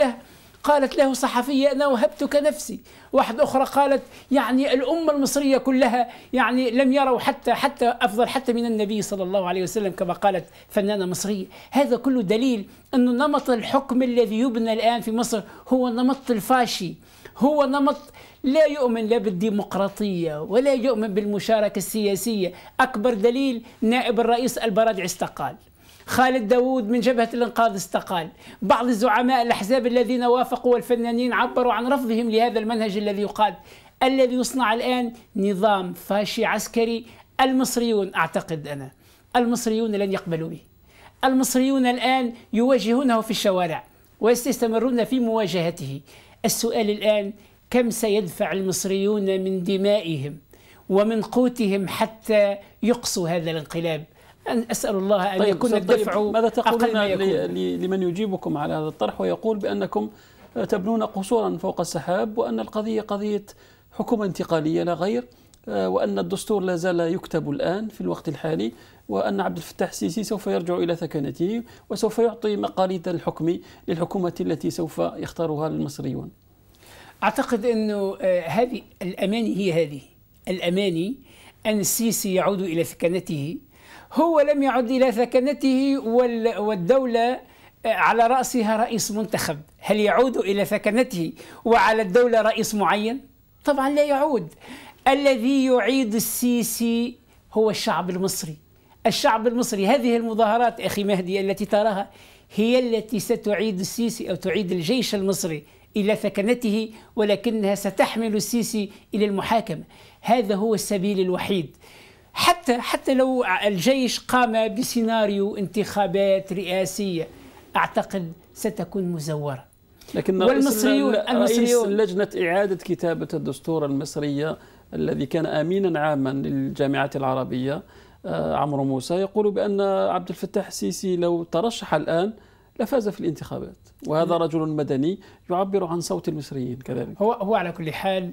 قالت له صحفية أنا وهبتك نفسي، واحدة أخرى قالت يعني الأمة المصرية كلها يعني لم يروا حتى أفضل حتى من النبي صلى الله عليه وسلم كما قالت فنانة مصرية. هذا كله دليل أن نمط الحكم الذي يبنى الآن في مصر هو نمط الفاشي، هو نمط لا يؤمن لا بالديمقراطية ولا يؤمن بالمشاركة السياسية. أكبر دليل نائب الرئيس البرادعي استقال، خالد داوود من جبهة الإنقاذ استقال، بعض الزعماء الأحزاب الذين وافقوا والفنانين عبروا عن رفضهم لهذا المنهج الذي يقاد. الذي يصنع الآن نظام فاشي عسكري. المصريون أعتقد أنا المصريون لن يقبلوا به. المصريون الآن يواجهونه في الشوارع ويستمرون في مواجهته. السؤال الآن كم سيدفع المصريون من دمائهم ومن قوتهم حتى يقصوا هذا الانقلاب؟ أسأل الله أن يكون الدفع ماذا تقولون لمن يجيبكم على هذا الطرح ويقول بأنكم تبنون قصورا فوق السحاب، وأن القضية قضية حكومة انتقالية لا غير، وأن الدستور لا زال يكتب الآن في الوقت الحالي، وأن عبد الفتاح السيسي سوف يرجع إلى ثكنته وسوف يعطي مقاليد الحكم للحكومة التي سوف يختارها المصريون؟ أعتقد أنه هذه الأماني هي هذه الأماني، أن السيسي يعود إلى ثكنته. هو لم يعد إلى ثكنته والدولة على رأسها رئيس منتخب. هل يعود إلى ثكنته وعلى الدولة رئيس معين؟ طبعا لا يعود. الذي يعيد السيسي هو الشعب المصري. الشعب المصري. هذه المظاهرات أخي مهدي التي تراها هي التي ستعيد السيسي أو تعيد الجيش المصري إلى ثكنته، ولكنها ستحمل السيسي إلى المحاكمة. هذا هو السبيل الوحيد. حتى لو الجيش قام بسيناريو انتخابات رئاسية أعتقد ستكون مزورة. لكن رئيس لجنة إعادة كتابة الدستور المصرية الذي كان أمينا عاما للجامعة العربية عمرو موسى يقول بأن عبد الفتاح السيسي لو ترشح الآن لفاز في الانتخابات، وهذا رجل مدني يعبر عن صوت المصريين كذلك. هو على كل حال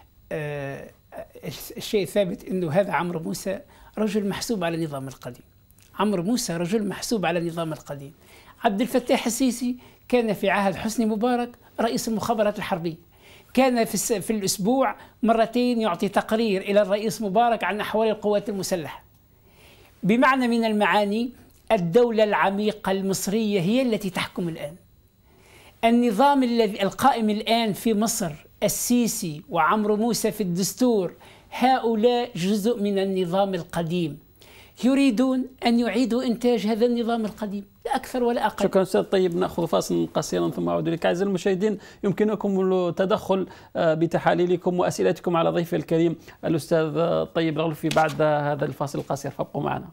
الشيء الثابت أنه هذا عمرو موسى رجل محسوب على النظام القديم. عمرو موسى رجل محسوب على النظام القديم. عبد الفتاح السيسي كان في عهد حسني مبارك رئيس المخابرات الحربية، كان في الأسبوع مرتين يعطي تقرير إلى الرئيس مبارك عن أحوال القوات المسلحة. بمعنى من المعاني الدولة العميقة المصرية هي التي تحكم الآن. النظام القائم الآن في مصر السيسي وعمرو موسى في الدستور هؤلاء جزء من النظام القديم، يريدون أن يعيدوا إنتاج هذا النظام القديم لا أكثر ولا أقل. شكرا أستاذ طيب. نأخذ فاصل قصيرا ثم أعود إليك. أعزائي المشاهدين يمكنكم التدخل بتحاليلكم وأسئلتكم على ضيفي الكريم الأستاذ طيب الغلفي بعد هذا الفاصل القصير، فابقوا معنا.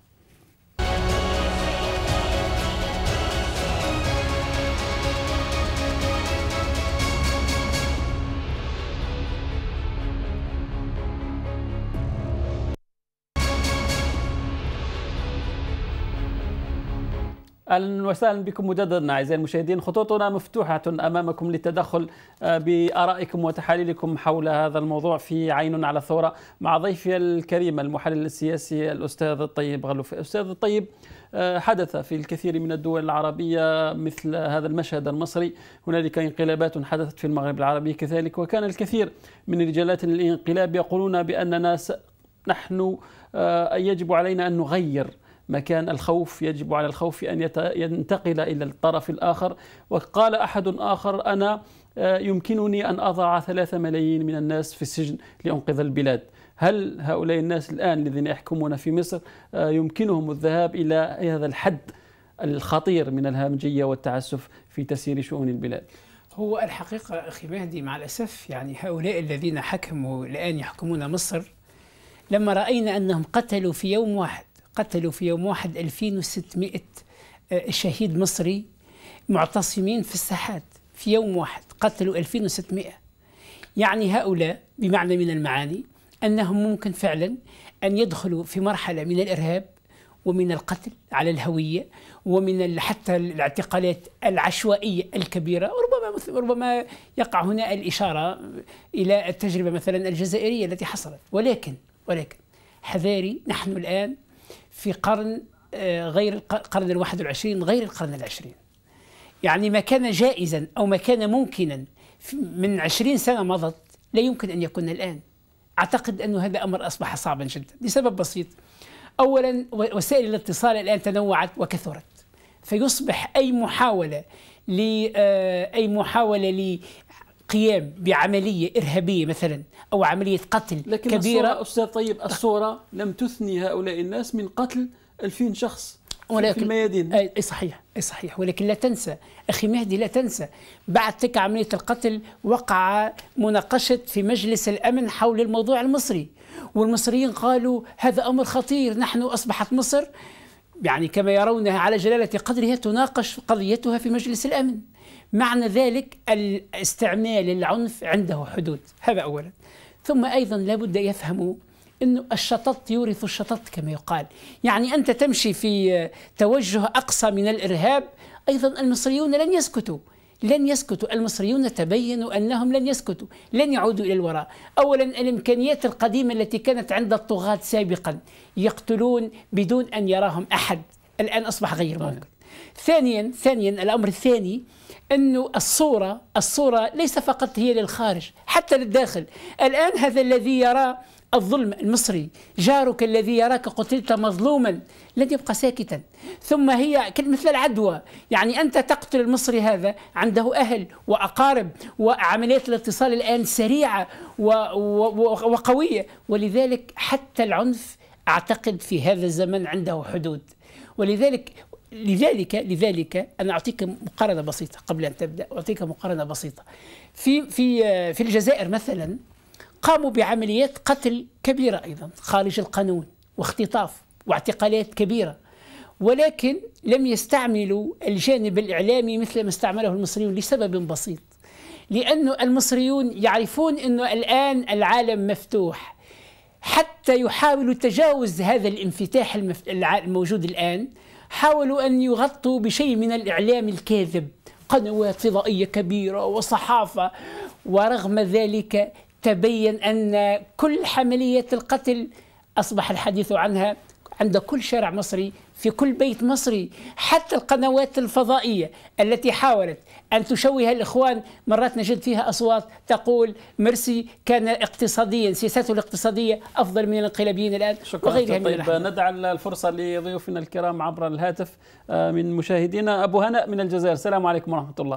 أهلا وسهلا بكم مجددا أعزائي المشاهدين. خطوطنا مفتوحة أمامكم للتدخل بآرائكم وتحاليلكم حول هذا الموضوع في عين على الثورة مع ضيفي الكريم المحلل السياسي الأستاذ الطيب غلوفي. أستاذ الطيب، حدث في الكثير من الدول العربية مثل هذا المشهد المصري. هنالك انقلابات حدثت في المغرب العربي كذلك، وكان الكثير من رجالات الانقلاب يقولون بأننا نحن يجب علينا أن نغير مكان الخوف، يجب على الخوف أن ينتقل إلى الطرف الآخر. وقال أحد آخر: أنا يمكنني أن أضع 3 ملايين من الناس في السجن لأنقذ البلاد. هل هؤلاء الناس الآن الذين يحكمون في مصر يمكنهم الذهاب إلى هذا الحد الخطير من الهمجية والتعسف في تسيير شؤون البلاد؟ هو الحقيقة أخي مهدي، مع الأسف يعني هؤلاء الذين حكموا الآن يحكمون مصر، لما رأينا أنهم قتلوا في يوم واحد 2600 شهيد مصري معتصمين في الساحات. في يوم واحد قتلوا 2600. يعني هؤلاء بمعنى من المعاني أنهم ممكن فعلا أن يدخلوا في مرحلة من الإرهاب ومن القتل على الهوية ومن حتى الاعتقالات العشوائية الكبيرة. ربما يقع هنا الإشارة إلى التجربة مثلا الجزائرية التي حصلت. ولكن حذاري، نحن الآن في قرن غير القرن 21، غير القرن 20. يعني ما كان جائزا أو ما كان ممكنا من 20 سنة مضت لا يمكن أن يكون الآن. أعتقد أن هذا أمر أصبح صعبا جدا لسبب بسيط. أولا، وسائل الاتصال الآن تنوعت وكثرت، فيصبح أي محاولة لقيام بعملية إرهابية مثلا أو عملية قتل لكن كبيرة. أستاذ طيب، الصورة لم تثني هؤلاء الناس من قتل 2000 شخص في الميادين. أي صحيح، ولكن لا تنسى أخي مهدي، لا تنسى بعد تلك عملية القتل وقع مناقشة في مجلس الأمن حول الموضوع المصري، والمصريين قالوا هذا أمر خطير، نحن أصبحت مصر يعني كما يرونها على جلالة قدرها تناقش قضيتها في مجلس الأمن. معنى ذلك الاستعمال العنف عنده حدود، هذا أولا. ثم أيضا لابد يفهموا أنه الشطط يورث الشطط كما يقال. يعني أنت تمشي في توجه أقصى من الإرهاب، أيضا المصريون لن يسكتوا. المصريون تبينوا أنهم لن يسكتوا، لن يعودوا إلى الوراء. أولا، الإمكانيات القديمة التي كانت عند الطغاة سابقا يقتلون بدون أن يراهم أحد، الآن أصبح غير ممكن. ثانيا الأمر الثاني أنه الصورة ليس فقط هي للخارج، حتى للداخل. الآن هذا الذي يرى الظلم المصري، جارك الذي يراك قتلت مظلوما، لن يبقى ساكتا. ثم هي مثل العدوى، يعني أنت تقتل المصري هذا عنده أهل وأقارب، وعمليات الاتصال الآن سريعة وقوية، ولذلك حتى العنف أعتقد في هذا الزمن عنده حدود. لذلك أنا أعطيك مقارنة بسيطة قبل أن تبدأ. أعطيك مقارنة بسيطة. في الجزائر مثلا قاموا بعمليات قتل كبيرة أيضا خارج القانون، واختطاف واعتقالات كبيرة، ولكن لم يستعملوا الجانب الإعلامي مثل ما استعمله المصريون لسبب بسيط، لأن المصريون يعرفون أنه الآن العالم مفتوح. حتى يحاولوا تجاوز هذا الانفتاح الموجود الآن، حاولوا أن يغطوا بشيء من الإعلام الكاذب، قنوات فضائية كبيرة وصحافة، ورغم ذلك تبين أن كل حمليات القتل أصبح الحديث عنها عند كل شارع مصري، في كل بيت مصري. حتى القنوات الفضائية التي حاولت أن تشوه الإخوان مرات نجد فيها أصوات تقول مرسي كان اقتصاديا، سياساته الاقتصادية أفضل من الانقلابيين الآن. شكرا. طيب، ندع الفرصة لضيوفنا الكرام عبر الهاتف من مشاهدينا. أبو هناء من الجزائر، السلام عليكم ورحمة الله.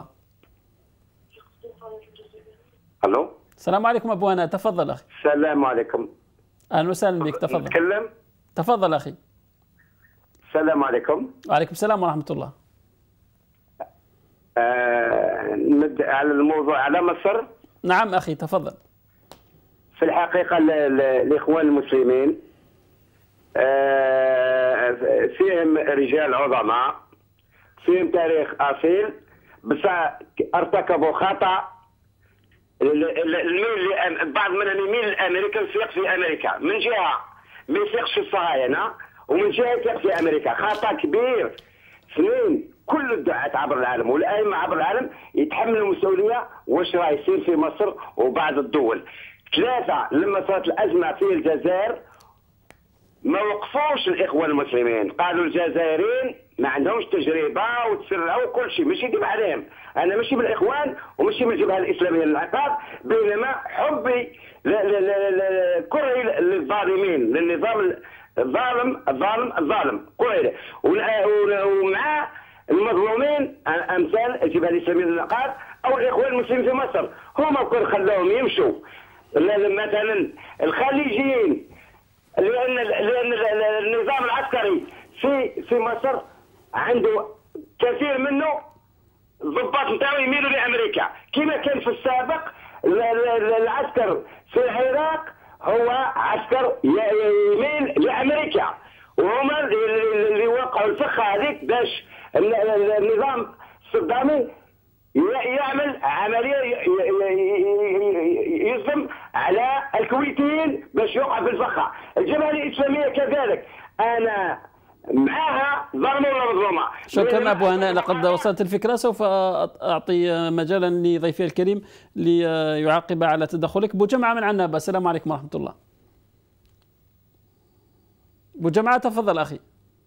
الو، السلام عليكم أبو هناء، تفضل أخي. السلام عليكم. أهلا وسهلا بك، تفضل. نتكلم. تفضل أخي. السلام عليكم. وعليكم السلام ورحمة الله. نبدأ على الموضوع على مصر. نعم أخي، تفضل. في الحقيقة الإخوان المسلمين فيهم رجال عظماء، فيهم تاريخ أصيل، بس ارتكبوا خطأ. بعض من يميل لأمريكا، يثق في أمريكا من جهة ما يثقش في الصهاينة، ومن جهة يثق في أمريكا. خطأ كبير اثنين، كل الدعاة عبر العالم والأئمة عبر العالم يتحملوا المسؤولية واش راه يصير في مصر وبعض الدول. ثلاثة، لما صارت الأزمة في الجزائر ما وقفوش الإخوان المسلمين، قالوا الجزائريين ما عندهمش تجربة وتسرعوا كل شيء، ماشي يجب عليهم. أنا ماشي من الإخوان وماشي من الجبهة الإسلامية للعقاب، بينما حبي كرهي للظالمين، للنظام الظالم كرهي، ومع المظلومين أمثال الجبهة الإسلامية للعقاب أو الإخوان المسلمين في مصر، هما كون خلوهم يمشوا. مثلا الخليجيين، لأن النظام العسكري في مصر عنده كثير منه الضباط نتاعو يميلوا لأمريكا، كما كان في السابق العسكر في العراق هو عسكر يميل لأمريكا، وهما اللي وقعوا الفخ هذيك باش النظام الصدامي يعمل عملية يصدم على الكويتيين باش يوقع في الفخة. الجبهة الإسلامية كذلك أنا معها ظلمة ولا مظلومة. شكرا أبو هناء، لقد وصلت الفكرة. سوف أعطي مجالا لضيفي الكريم ليعاقب على تدخلك. أبو جمعة من عنابة، السلام عليكم ورحمة الله. أبو جمعة تفضل أخي.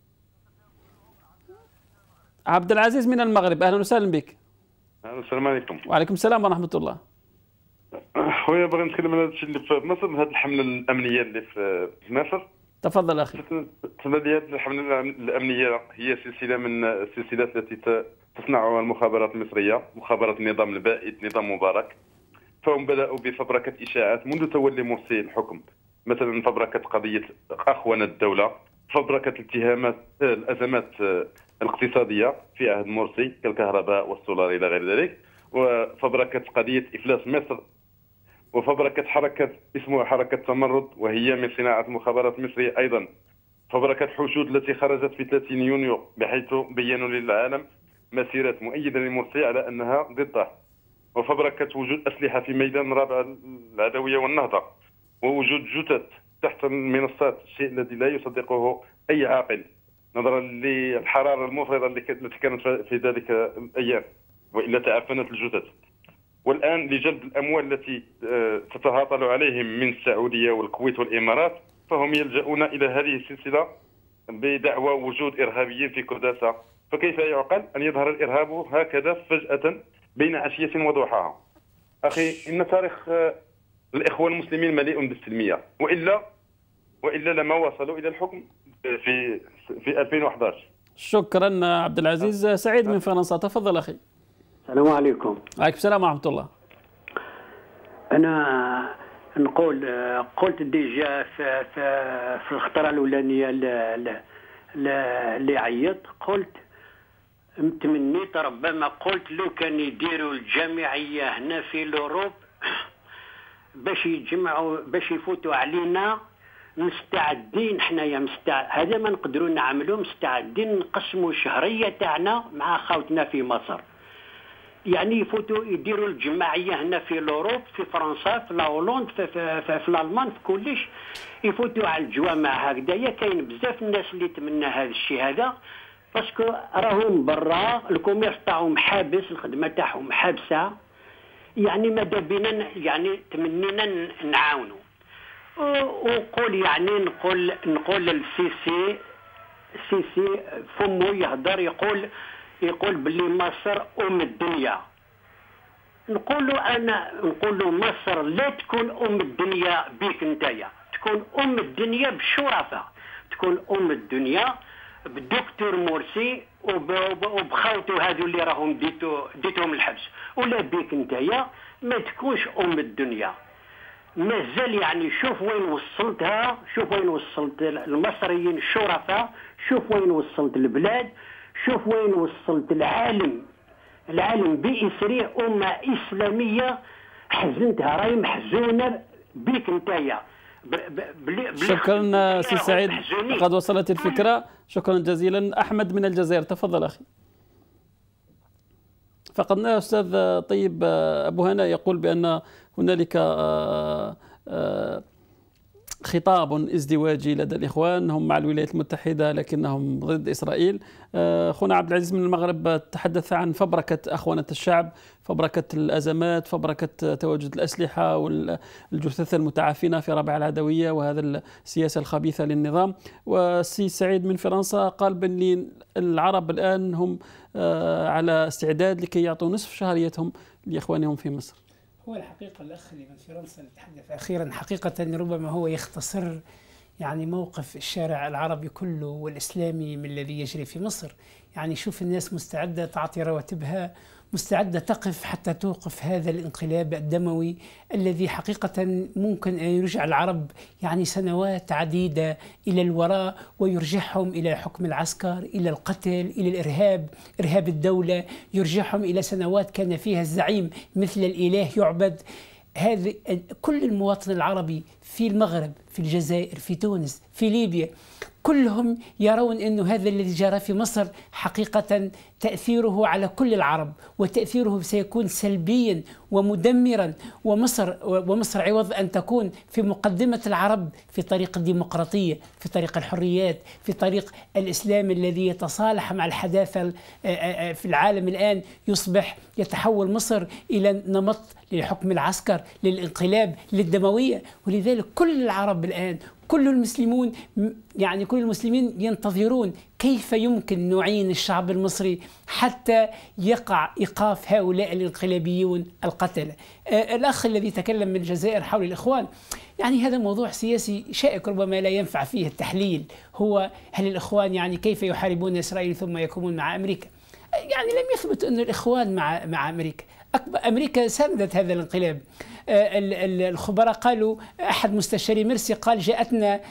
عبد العزيز من المغرب، أهلا وسهلا بك. السلام عليكم. وعليكم السلام ورحمة الله. خويا بغيت نتكلم على هذا الشيء اللي في مصر، هذه الحملة الأمنية اللي في مصر. تفضل أخي. هذه الحملة الأمنية هي سلسلة من السلسلات التي تصنعها المخابرات المصرية، مخابرات النظام البائد نظام مبارك. فهم بدأوا بفبركة إشاعات منذ تولي مرسي الحكم، مثلا فبركة قضية أخوان الدولة، فبركة اتهامات الأزمات الاقتصادية في عهد مرسي كالكهرباء والسولار إلى غير ذلك، وفبركة قضية إفلاس مصر، وفبركة حركة اسمها حركة تمرد وهي من صناعة المخابرات المصرية أيضا، فبركة حشود التي خرجت في 30 يونيو بحيث بيّنوا للعالم مسيرة مؤيدة لمرسي على أنها ضده، وفبركة وجود أسلحة في ميدان رابع العدوية والنهضة، ووجود جثث تحت المنصات، الشيء الذي لا يصدقه أي عاقل نظرا للحرارة المفرطة التي كانت في ذلك الأيام، وإلا تعفنت الجثث. والآن لجلب الأموال التي تتهاطل عليهم من السعودية والكويت والإمارات، فهم يلجؤون إلى هذه السلسلة بدعوى وجود إرهابيين في كرداسة. فكيف يعقل أن يظهر الإرهاب هكذا فجأة بين عشية وضحاها؟ أخي، إن تاريخ الإخوان المسلمين مليء بالسلمية، وإلا لما وصلوا إلى الحكم في 2011. شكرا عبد العزيز. سعيد من فرنسا، تفضل أخي. السلام عليكم. وعليكم السلام ورحمة الله. أنا نقول قلت ديجا في الخطرة الأولانية اللي عيط، قلت تمنيت ربما قلت لو كان يديروا الجمعية هنا في الأوروب باش يجمعوا باش يفوتوا علينا مستعدين حنايا هذا ما نقدروا نعملوا، مستعدين نقسموا الشهرية تاعنا مع خاوتنا في مصر. يعني يفوتوا يديروا الجماعيه هنا في الاوروب، في فرنسا، في هولندا، في الالمان، في كلش يفوتوا على الجوامع هكذايا. كاين بزاف الناس اللي تمنى هذا الشيء هذا، باسكو راهم برا الكوميرس تاعهم حابس، الخدمه تاعهم حابسه. يعني ماذا بينا يعني تمنينا نعاونوا. وقول يعني نقول للسيسي فمو يهضر يقول باللي مصر الدنيا. نقول له مصر لا تكون الدنيا بيك نتايا، تكون الدنيا بالشرفاء، تكون الدنيا بالدكتور مرسي وبخوتو هذو اللي راهم ديتهم الحبس، ولا بيك نتايا ما تكونش الدنيا. مازال يعني شوف وين وصلتها، شوف وين وصلت المصريين الشرفاء، شوف وين وصلت البلاد، شوف وين وصلت العالم بإسريه أمة إسلامية حزنتها، راهي محزونة بيك نتايا. شكرا سي سعيد، قد وصلت الفكرة. شكرا جزيلا. أحمد من الجزائر، تفضل أخي. فقدنا أستاذ طيب. أبو هناء يقول بأن هنالك خطاب ازدواجي لدى الإخوان، هم مع الولايات المتحدة لكنهم ضد إسرائيل. أخونا عبد العزيز من المغرب تحدث عن فبركة أخوانة الشعب، فبركة الأزمات، فبركة تواجد الأسلحة والجثث المتعافنة في ربع العدوية، وهذا السياسة الخبيثة للنظام. والسي سعيد من فرنسا قال بأن العرب الآن هم على استعداد لكي يعطوا نصف شهريتهم لإخوانهم في مصر. هو الحقيقة الأخ اللي من فرنسا اللي تحدث أخيرا حقيقة ربما هو يختصر يعني موقف الشارع العربي كله والإسلامي من الذي يجري في مصر. يعني شوف الناس مستعدة تعطي رواتبها، مستعدة تقف حتى توقف هذا الانقلاب الدموي الذي حقيقة ممكن أن يرجع العرب يعني سنوات عديدة إلى الوراء، ويرجعهم إلى حكم العسكر، إلى القتل، إلى الإرهاب، إرهاب الدولة، يرجعهم إلى سنوات كان فيها الزعيم مثل الإله يعبد. هذا كل المواطن العربي في المغرب، في الجزائر، في تونس، في ليبيا، كلهم يرون أن هذا الذي جرى في مصر حقيقة تأثيره على كل العرب، وتأثيره سيكون سلبيا ومدمرا، ومصر عوض أن تكون في مقدمة العرب في طريق الديمقراطية، في طريق الحريات، في طريق الإسلام الذي يتصالح مع الحداثة في العالم الآن، يصبح يتحول مصر إلى نمط للحكم العسكر، للانقلاب، للدموية. ولذلك كل العرب الآن، كل المسلمون يعني كل المسلمين ينتظرون كيف يمكن نعين الشعب المصري حتى يقع إيقاف هؤلاء الانقلابيون القتلة. الأخ الذي تكلم من الجزائر حول الإخوان، يعني هذا موضوع سياسي شائك ربما لا ينفع فيه التحليل. هو هل الإخوان يعني كيف يحاربون إسرائيل ثم يكونون مع أمريكا؟ يعني لم يثبت أن الإخوان مع أمريكا. أمريكا ساندت هذا الانقلاب. الخبراء قالوا، أحد مستشاري مرسي قال جاءتنا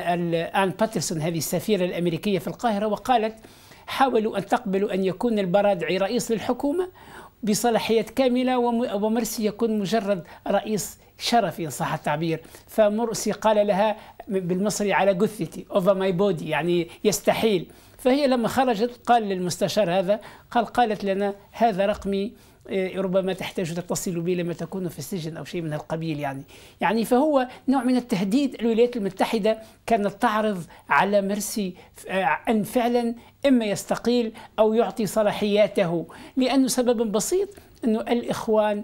آن باترسون هذه السفيرة الأمريكية في القاهرة وقالت حاولوا أن تقبلوا أن يكون البرادعي رئيس للحكومة بصلاحيات كاملة، ومرسي يكون مجرد رئيس شرفي إن صح التعبير. فمرسي قال لها بالمصري على جثتي over my body، يعني يستحيل. فهي لما خرجت قال للمستشار هذا قالت لنا هذا رقمي، ربما تحتاج تتصل بي لما تكون في السجن أو شيء من القبيل. يعني فهو نوع من التهديد. الولايات المتحدة كانت تعرض على مرسي أن فعلا إما يستقيل أو يعطي صلاحياته، لأنه سبب بسيط أنه الإخوان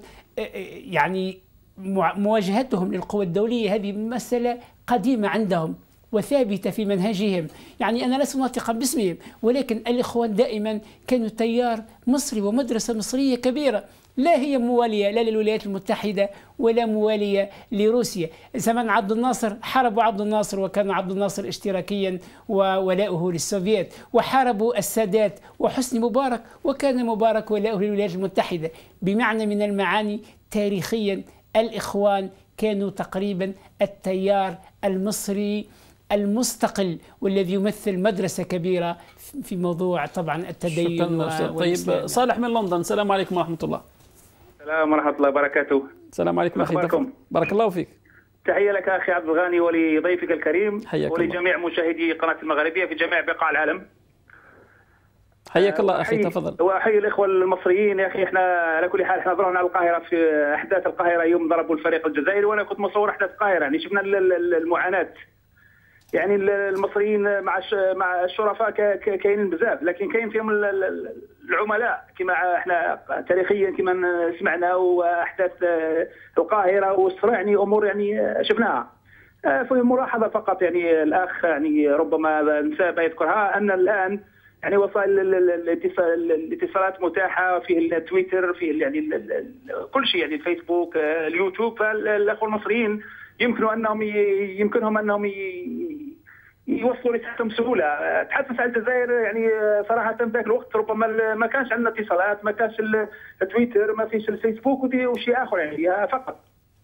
يعني مواجهتهم للقوى الدولية هذه مسألة قديمة عندهم وثابتة في منهجهم. يعني أنا لست ناطقا باسمهم، ولكن الإخوان دائما كانوا تيار مصري ومدرسة مصرية كبيرة، لا هي موالية لا للولايات المتحدة ولا موالية لروسيا. زمن عبد الناصر حاربوا عبد الناصر، وكان عبد الناصر اشتراكيا وولاؤه للسوفيات، وحاربوا السادات وحسني مبارك، وكان مبارك ولاؤه للولايات المتحدة. بمعنى من المعاني تاريخيا الإخوان كانوا تقريبا التيار المصري المستقل، والذي يمثل مدرسة كبيرة في موضوع طبعا التدين. طيب صالح من لندن، السلام عليكم ورحمة الله. السلام ورحمة الله وبركاته. السلام عليكم أخي، بارك الله فيك. تحية لك أخي عبد الغاني ولضيفك الكريم ولجميع مشاهدي قناة المغربية في جميع بقاع العالم. حياك الله أخي، تفضل. وأحيي الإخوة المصريين. يا أخي احنا على كل حال احنا ضربنا على القاهرة في أحداث القاهرة يوم ضربوا الفريق الجزائري، وأنا كنت مصور أحداث القاهرة، يعني شفنا المعاناة. يعني المصريين مع الشرفاء كاينين بزاف، لكن كاين فيهم العملاء كما احنا تاريخيا كما سمعنا، واحداث القاهره والصراع يعني امور يعني شفناها. في ملاحظه فقط، يعني الاخ يعني ربما نسى يذكرها، ان الان يعني وسائل الاتصالات متاحه في التويتر، في يعني كل شيء، يعني الفيسبوك، اليوتيوب. فالاخوه المصريين يمكنهم انهم يوصلوا رسالتهم بسهوله. تحدث عن الجزائر يعني صراحه في ذاك الوقت ربما ما كانش عندنا اتصالات، ما كانش التويتر، ما فيش الفيسبوك وشيء اخر يعني فقط.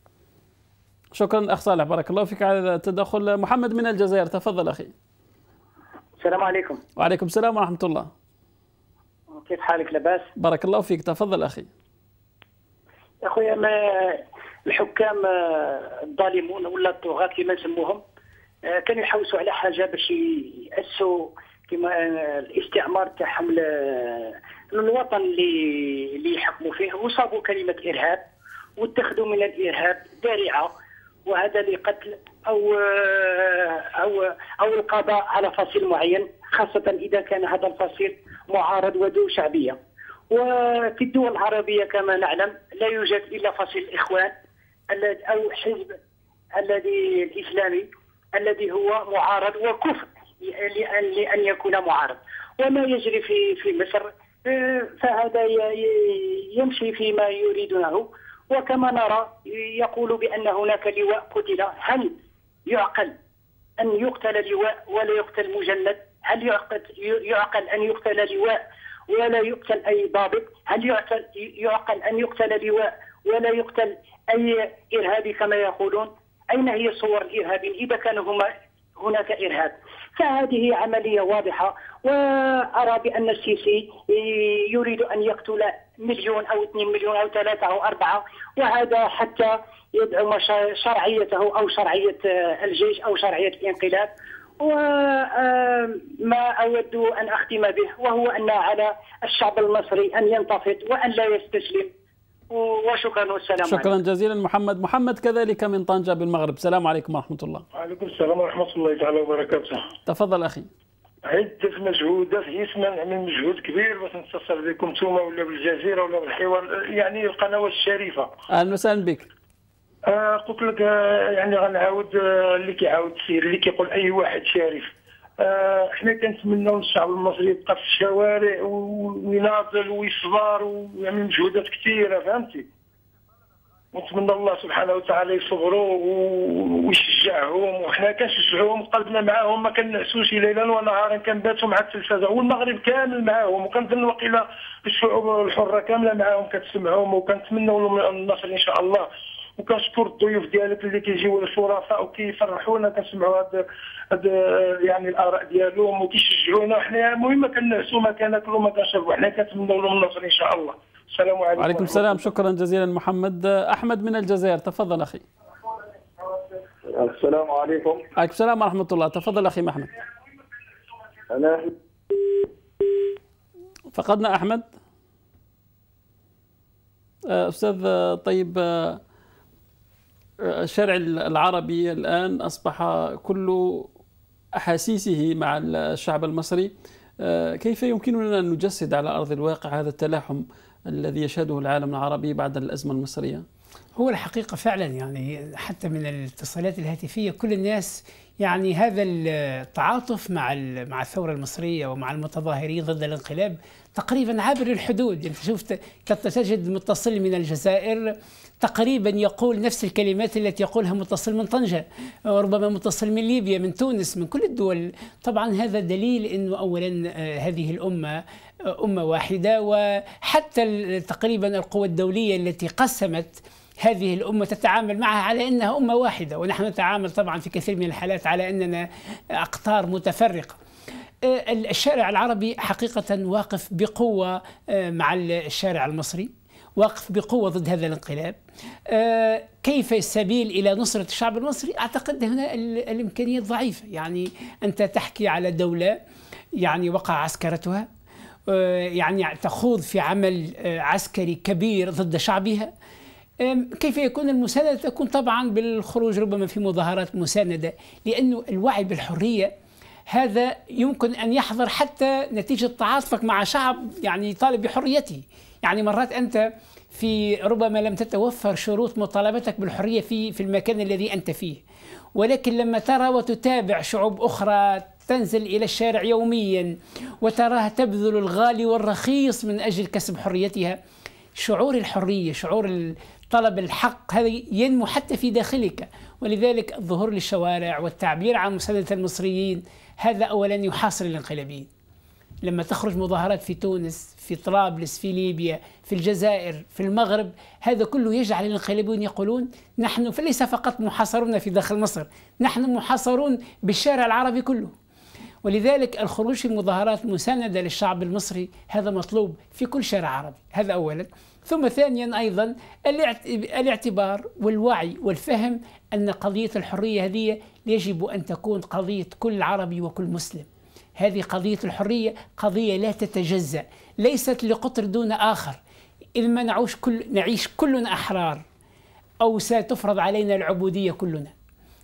شكرا اخ صالح، بارك الله فيك على التدخل. محمد من الجزائر، تفضل اخي. السلام عليكم. وعليكم السلام ورحمه الله. كيف حالك؟ لاباس؟ بارك الله فيك، تفضل اخي. يا خويا الحكام الظالمون ولا الطغاة كما نسموهم كانوا يحوسوا على حاجه باش ياسوا كما الاستعمار تاعهم الوطن اللي يحكموا فيه، وصابوا كلمه ارهاب واتخذوا من الارهاب ذريعه، وهذا لقتل أو القضاء على فصيل معين، خاصة إذا كان هذا الفصيل معارض وذو شعبية. وفي الدول العربية كما نعلم لا يوجد إلا فصيل الإخوان أو حزب الذي الإسلامي الذي هو معارض وكفء لأن يكون معارض. وما يجري في مصر فهذا يمشي فيما يريدونه. وكما نرى يقول بأن هناك لواء قتل. هل يعقل أن يقتل لواء ولا يقتل مجند؟ هل يعقل أن يقتل لواء ولا يقتل أي ضابط؟ هل يعقل أن يقتل لواء ولا يقتل أي إرهابي كما يقولون؟ أين هي صور الإرهاب إذا كان هناك إرهاب؟ فهذه عملية واضحة. وأرى بأن السيسي يريد أن يقتل 1 أو 2 مليون أو 3 أو 4، وهذا حتى يدعم شرعيته أو شرعية الجيش أو شرعية الانقلاب. وما أود أن أختم به وهو أن على الشعب المصري أن ينتفض وأن لا يستسلم. وشكرا والسلام عليكم. شكرا جزيلا محمد كذلك من طنجة بالمغرب. السلام عليكم ورحمة الله. وعليكم السلام ورحمة الله تعالى وبركاته. تفضل أخي. عدة مجهودات يسمى نعمل مجهود كبير باش نتصل بكم نتوما ولا بالجزيرة ولا بالحوار، يعني القنوات الشريفة. أهلا وسهلا بك. قلت لك يعني غنعاود اللي كيعاود السير اللي كيقول أي واحد شريف. احنا كنتمناو الشعب المصري يبقى في الشوارع ويناضل ويصبر ويعمل مجهودات كثيره، فهمتي؟ ونتمنى الله سبحانه وتعالى يصبروا ويشجعهم، وحنا كنشجعوهم قلبنا معاهم، ما كنعسوش ليلا ونهارا، كنباتوا مع التلفازه والمغرب كامل معاهم، وكنظن وقيله الشعوب الحره كامله معاهم كتسمعهم، وكنتمنوا لهم النصر ان شاء الله. وكنشكر الضيوف ديالك اللي كيجيو الشرفاء وكيفرحونا كنسمعوا هاد يعني الاراء ديالهم وكيشجعونا، وحنا المهم ما كنعسوا ما كناكلوا ما كنشربوا، حنا كنتمنوا لهم النصر ان شاء الله. السلام عليكم. وعليكم السلام. شكرا جزيلا محمد. أحمد من الجزائر، تفضل أخي. السلام عليكم. عليكم السلام ورحمة الله. تفضل أخي محمد. أنا فقدنا أحمد. أستاذ طيب، الشارع العربي الآن أصبح كل أحاسيسه مع الشعب المصري. كيف يمكننا أن نجسد على أرض الواقع هذا التلاحم الذي يشهده العالم العربي بعد الأزمة المصرية؟ هو الحقيقة فعلا يعني حتى من الاتصالات الهاتفية كل الناس يعني هذا التعاطف مع الثورة المصرية ومع المتظاهرين ضد الانقلاب تقريبا عابر الحدود. انت شفت تجد متصل من الجزائر تقريبا يقول نفس الكلمات التي يقولها متصل من طنجة، وربما متصل من ليبيا، من تونس، من كل الدول. طبعا هذا دليل انه اولا هذه الامة أمة واحدة، وحتى تقريبا القوى الدولية التي قسمت هذه الأمة تتعامل معها على أنها أمة واحدة، ونحن نتعامل طبعا في كثير من الحالات على أننا أقطار متفرقة. الشارع العربي حقيقة واقف بقوة مع الشارع المصري، واقف بقوة ضد هذا الانقلاب. كيف السبيل إلى نصرة الشعب المصري؟ أعتقد هنا الإمكانيات ضعيفة. يعني أنت تحكي على دولة يعني وقع عسكرتها، يعني تخوض في عمل عسكري كبير ضد شعبها. كيف يكون المساندة؟ تكون طبعا بالخروج ربما في مظاهرات مساندة، لأنه الوعي بالحرية هذا يمكن أن يحضر حتى نتيجة تعاطفك مع شعب يعني يطالب بحريته. يعني مرات أنت في ربما لم تتوفر شروط مطالبتك بالحرية في المكان الذي أنت فيه، ولكن لما ترى وتتابع شعوب أخرى تنزل إلى الشارع يوميا وتراها تبذل الغالي والرخيص من أجل كسب حريتها، شعور الحرية، شعور طلب الحق هذا ينمو حتى في داخلك. ولذلك الظهور للشوارع والتعبير عن مساندة المصريين هذا أولا يحاصر الانقلابيين. لما تخرج مظاهرات في تونس، في طرابلس، في ليبيا، في الجزائر، في المغرب، هذا كله يجعل الانقلابيون يقولون نحن فليس فقط محاصرون في داخل مصر، نحن محاصرون بالشارع العربي كله. ولذلك الخروج في مظاهرات مساندة للشعب المصري هذا مطلوب في كل شارع عربي، هذا أولا. ثم ثانيا أيضا الاعتبار والوعي والفهم أن قضية الحرية هذه يجب أن تكون قضية كل عربي وكل مسلم. هذه قضية الحرية قضية لا تتجزأ، ليست لقطر دون آخر. إذ ما نعيش كلنا أحرار أو ستفرض علينا العبودية كلنا.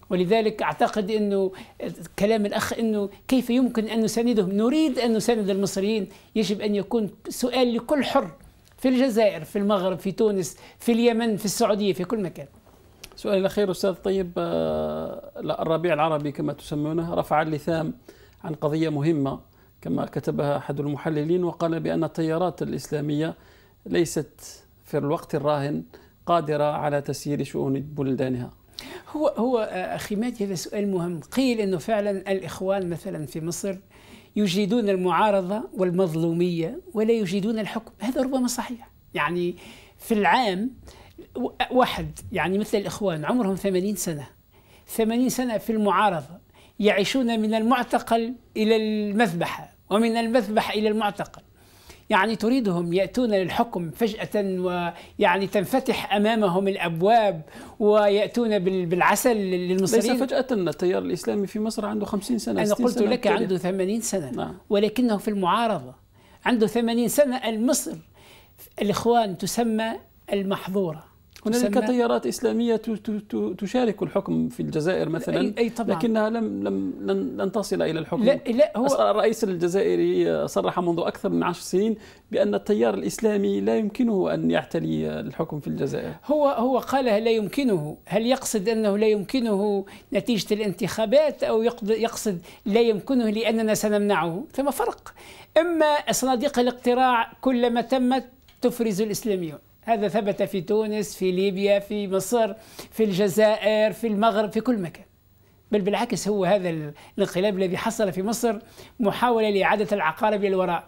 ولذلك أعتقد أنه كلام الأخ أنه كيف يمكن أن نساندهم، نريد أن نساند المصريين، يجب أن يكون سؤال لكل حر في الجزائر، في المغرب، في تونس، في اليمن، في السعودية، في كل مكان. سؤال الأخير أستاذ طيب، الربيع العربي كما تسمونه رفع اللثام عن قضية مهمة كما كتبها أحد المحللين، وقال بأن التيارات الإسلامية ليست في الوقت الراهن قادرة على تسيير شؤون بلدانها. هو أخي ماتي هذا سؤال مهم. قيل أنه فعلا الإخوان مثلا في مصر يجيدون المعارضة والمظلومية ولا يجيدون الحكم، هذا ربما صحيح. يعني في العام واحد يعني مثل الإخوان عمرهم 80 سنة، 80 سنة في المعارضة، يعيشون من المعتقل إلى المذبحة ومن المذبحة إلى المعتقل. يعني تريدهم يأتون للحكم فجأة ويعني تنفتح أمامهم الأبواب ويأتون بالعسل للمصريين. ليس فجأة، التيار الإسلامي في مصر عنده 50 سنة. أنا قلت سنة لك عنده 80 سنة. نعم. ولكنه في المعارضة عنده 80 سنة. المصر الإخوان تسمى المحظورة. هنالك تيارات إسلامية تشارك الحكم في الجزائر مثلا، أي طبعا. لكنها لن تصل إلى الحكم. لا هو الرئيس الجزائري صرح منذ أكثر من 10 سنين بأن التيار الإسلامي لا يمكنه أن يعتلي الحكم في الجزائر. هو قالها لا يمكنه. هل يقصد أنه لا يمكنه نتيجة الانتخابات أو يقصد لا يمكنه لأننا سنمنعه؟ ثم فرق. إما صناديق الاقتراع كلما تمت تفرز الإسلاميون، هذا ثبت في تونس، في ليبيا، في مصر، في الجزائر، في المغرب، في كل مكان. بل بالعكس، هو هذا الانقلاب الذي حصل في مصر محاولة لإعادة العقارب إلى الوراء،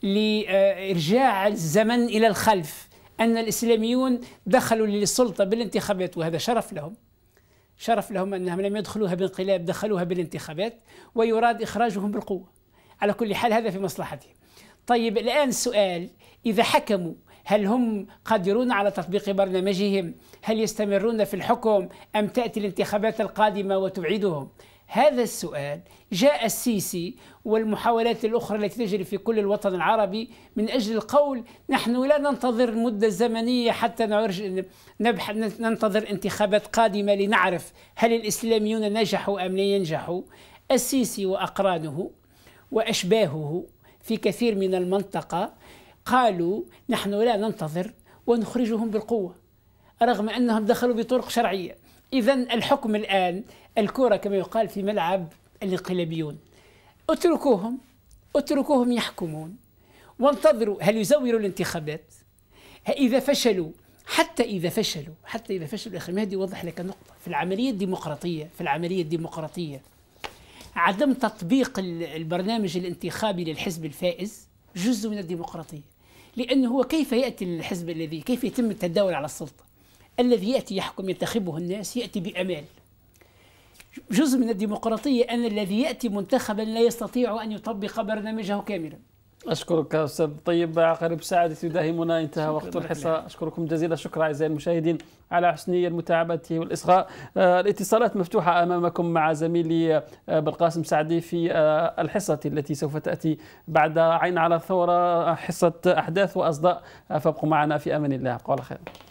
لإرجاع الزمن إلى الخلف. أن الإسلاميون دخلوا للسلطة بالانتخابات، وهذا شرف لهم أنهم لم يدخلوها بانقلاب، دخلوها بالانتخابات، ويراد إخراجهم بالقوة. على كل حال هذا في مصلحتهم. طيب الآن السؤال، إذا حكموا هل هم قادرون على تطبيق برنامجهم؟ هل يستمرون في الحكم أم تأتي الانتخابات القادمة وتبعدهم؟ هذا السؤال. جاء السيسي والمحاولات الأخرى التي تجري في كل الوطن العربي من أجل القول نحن لا ننتظر مدة زمنية حتى ننتظر انتخابات قادمة لنعرف هل الإسلاميون نجحوا أم لا ينجحوا. السيسي وأقرانه وأشباهه في كثير من المنطقة قالوا نحن لا ننتظر ونخرجهم بالقوة، رغم أنهم دخلوا بطرق شرعية. إذن الحكم الآن، الكرة كما يقال في ملعب الانقلابيون. اتركوهم يحكمون وانتظروا هل يزوروا الانتخابات. إذا فشلوا، حتى إذا فشلوا أخي مهدي يوضح لك نقطة في العملية الديمقراطية، عدم تطبيق البرنامج الانتخابي للحزب الفائز جزء من الديمقراطية. لأنه هو كيف يأتي الحزب كيف يتم التداول على السلطة؟ الذي يأتي يحكم ينتخبه الناس يأتي بأمال. جزء من الديمقراطية أن الذي يأتي منتخبا لا يستطيع أن يطبق برنامجه كاملا. أشكرك أستاذ طيب عقارب سعد، يداهمنا انتهى وقت الحصة. أشكركم جزيل الشكر أعزائي المشاهدين على حسن المتابعة والإصغاء. الاتصالات مفتوحة أمامكم مع زميلي بالقاسم سعدي في الحصة التي سوف تأتي بعد عين على الثورة، حصة أحداث وأصداء. فابقوا معنا في أمان الله. قال خير.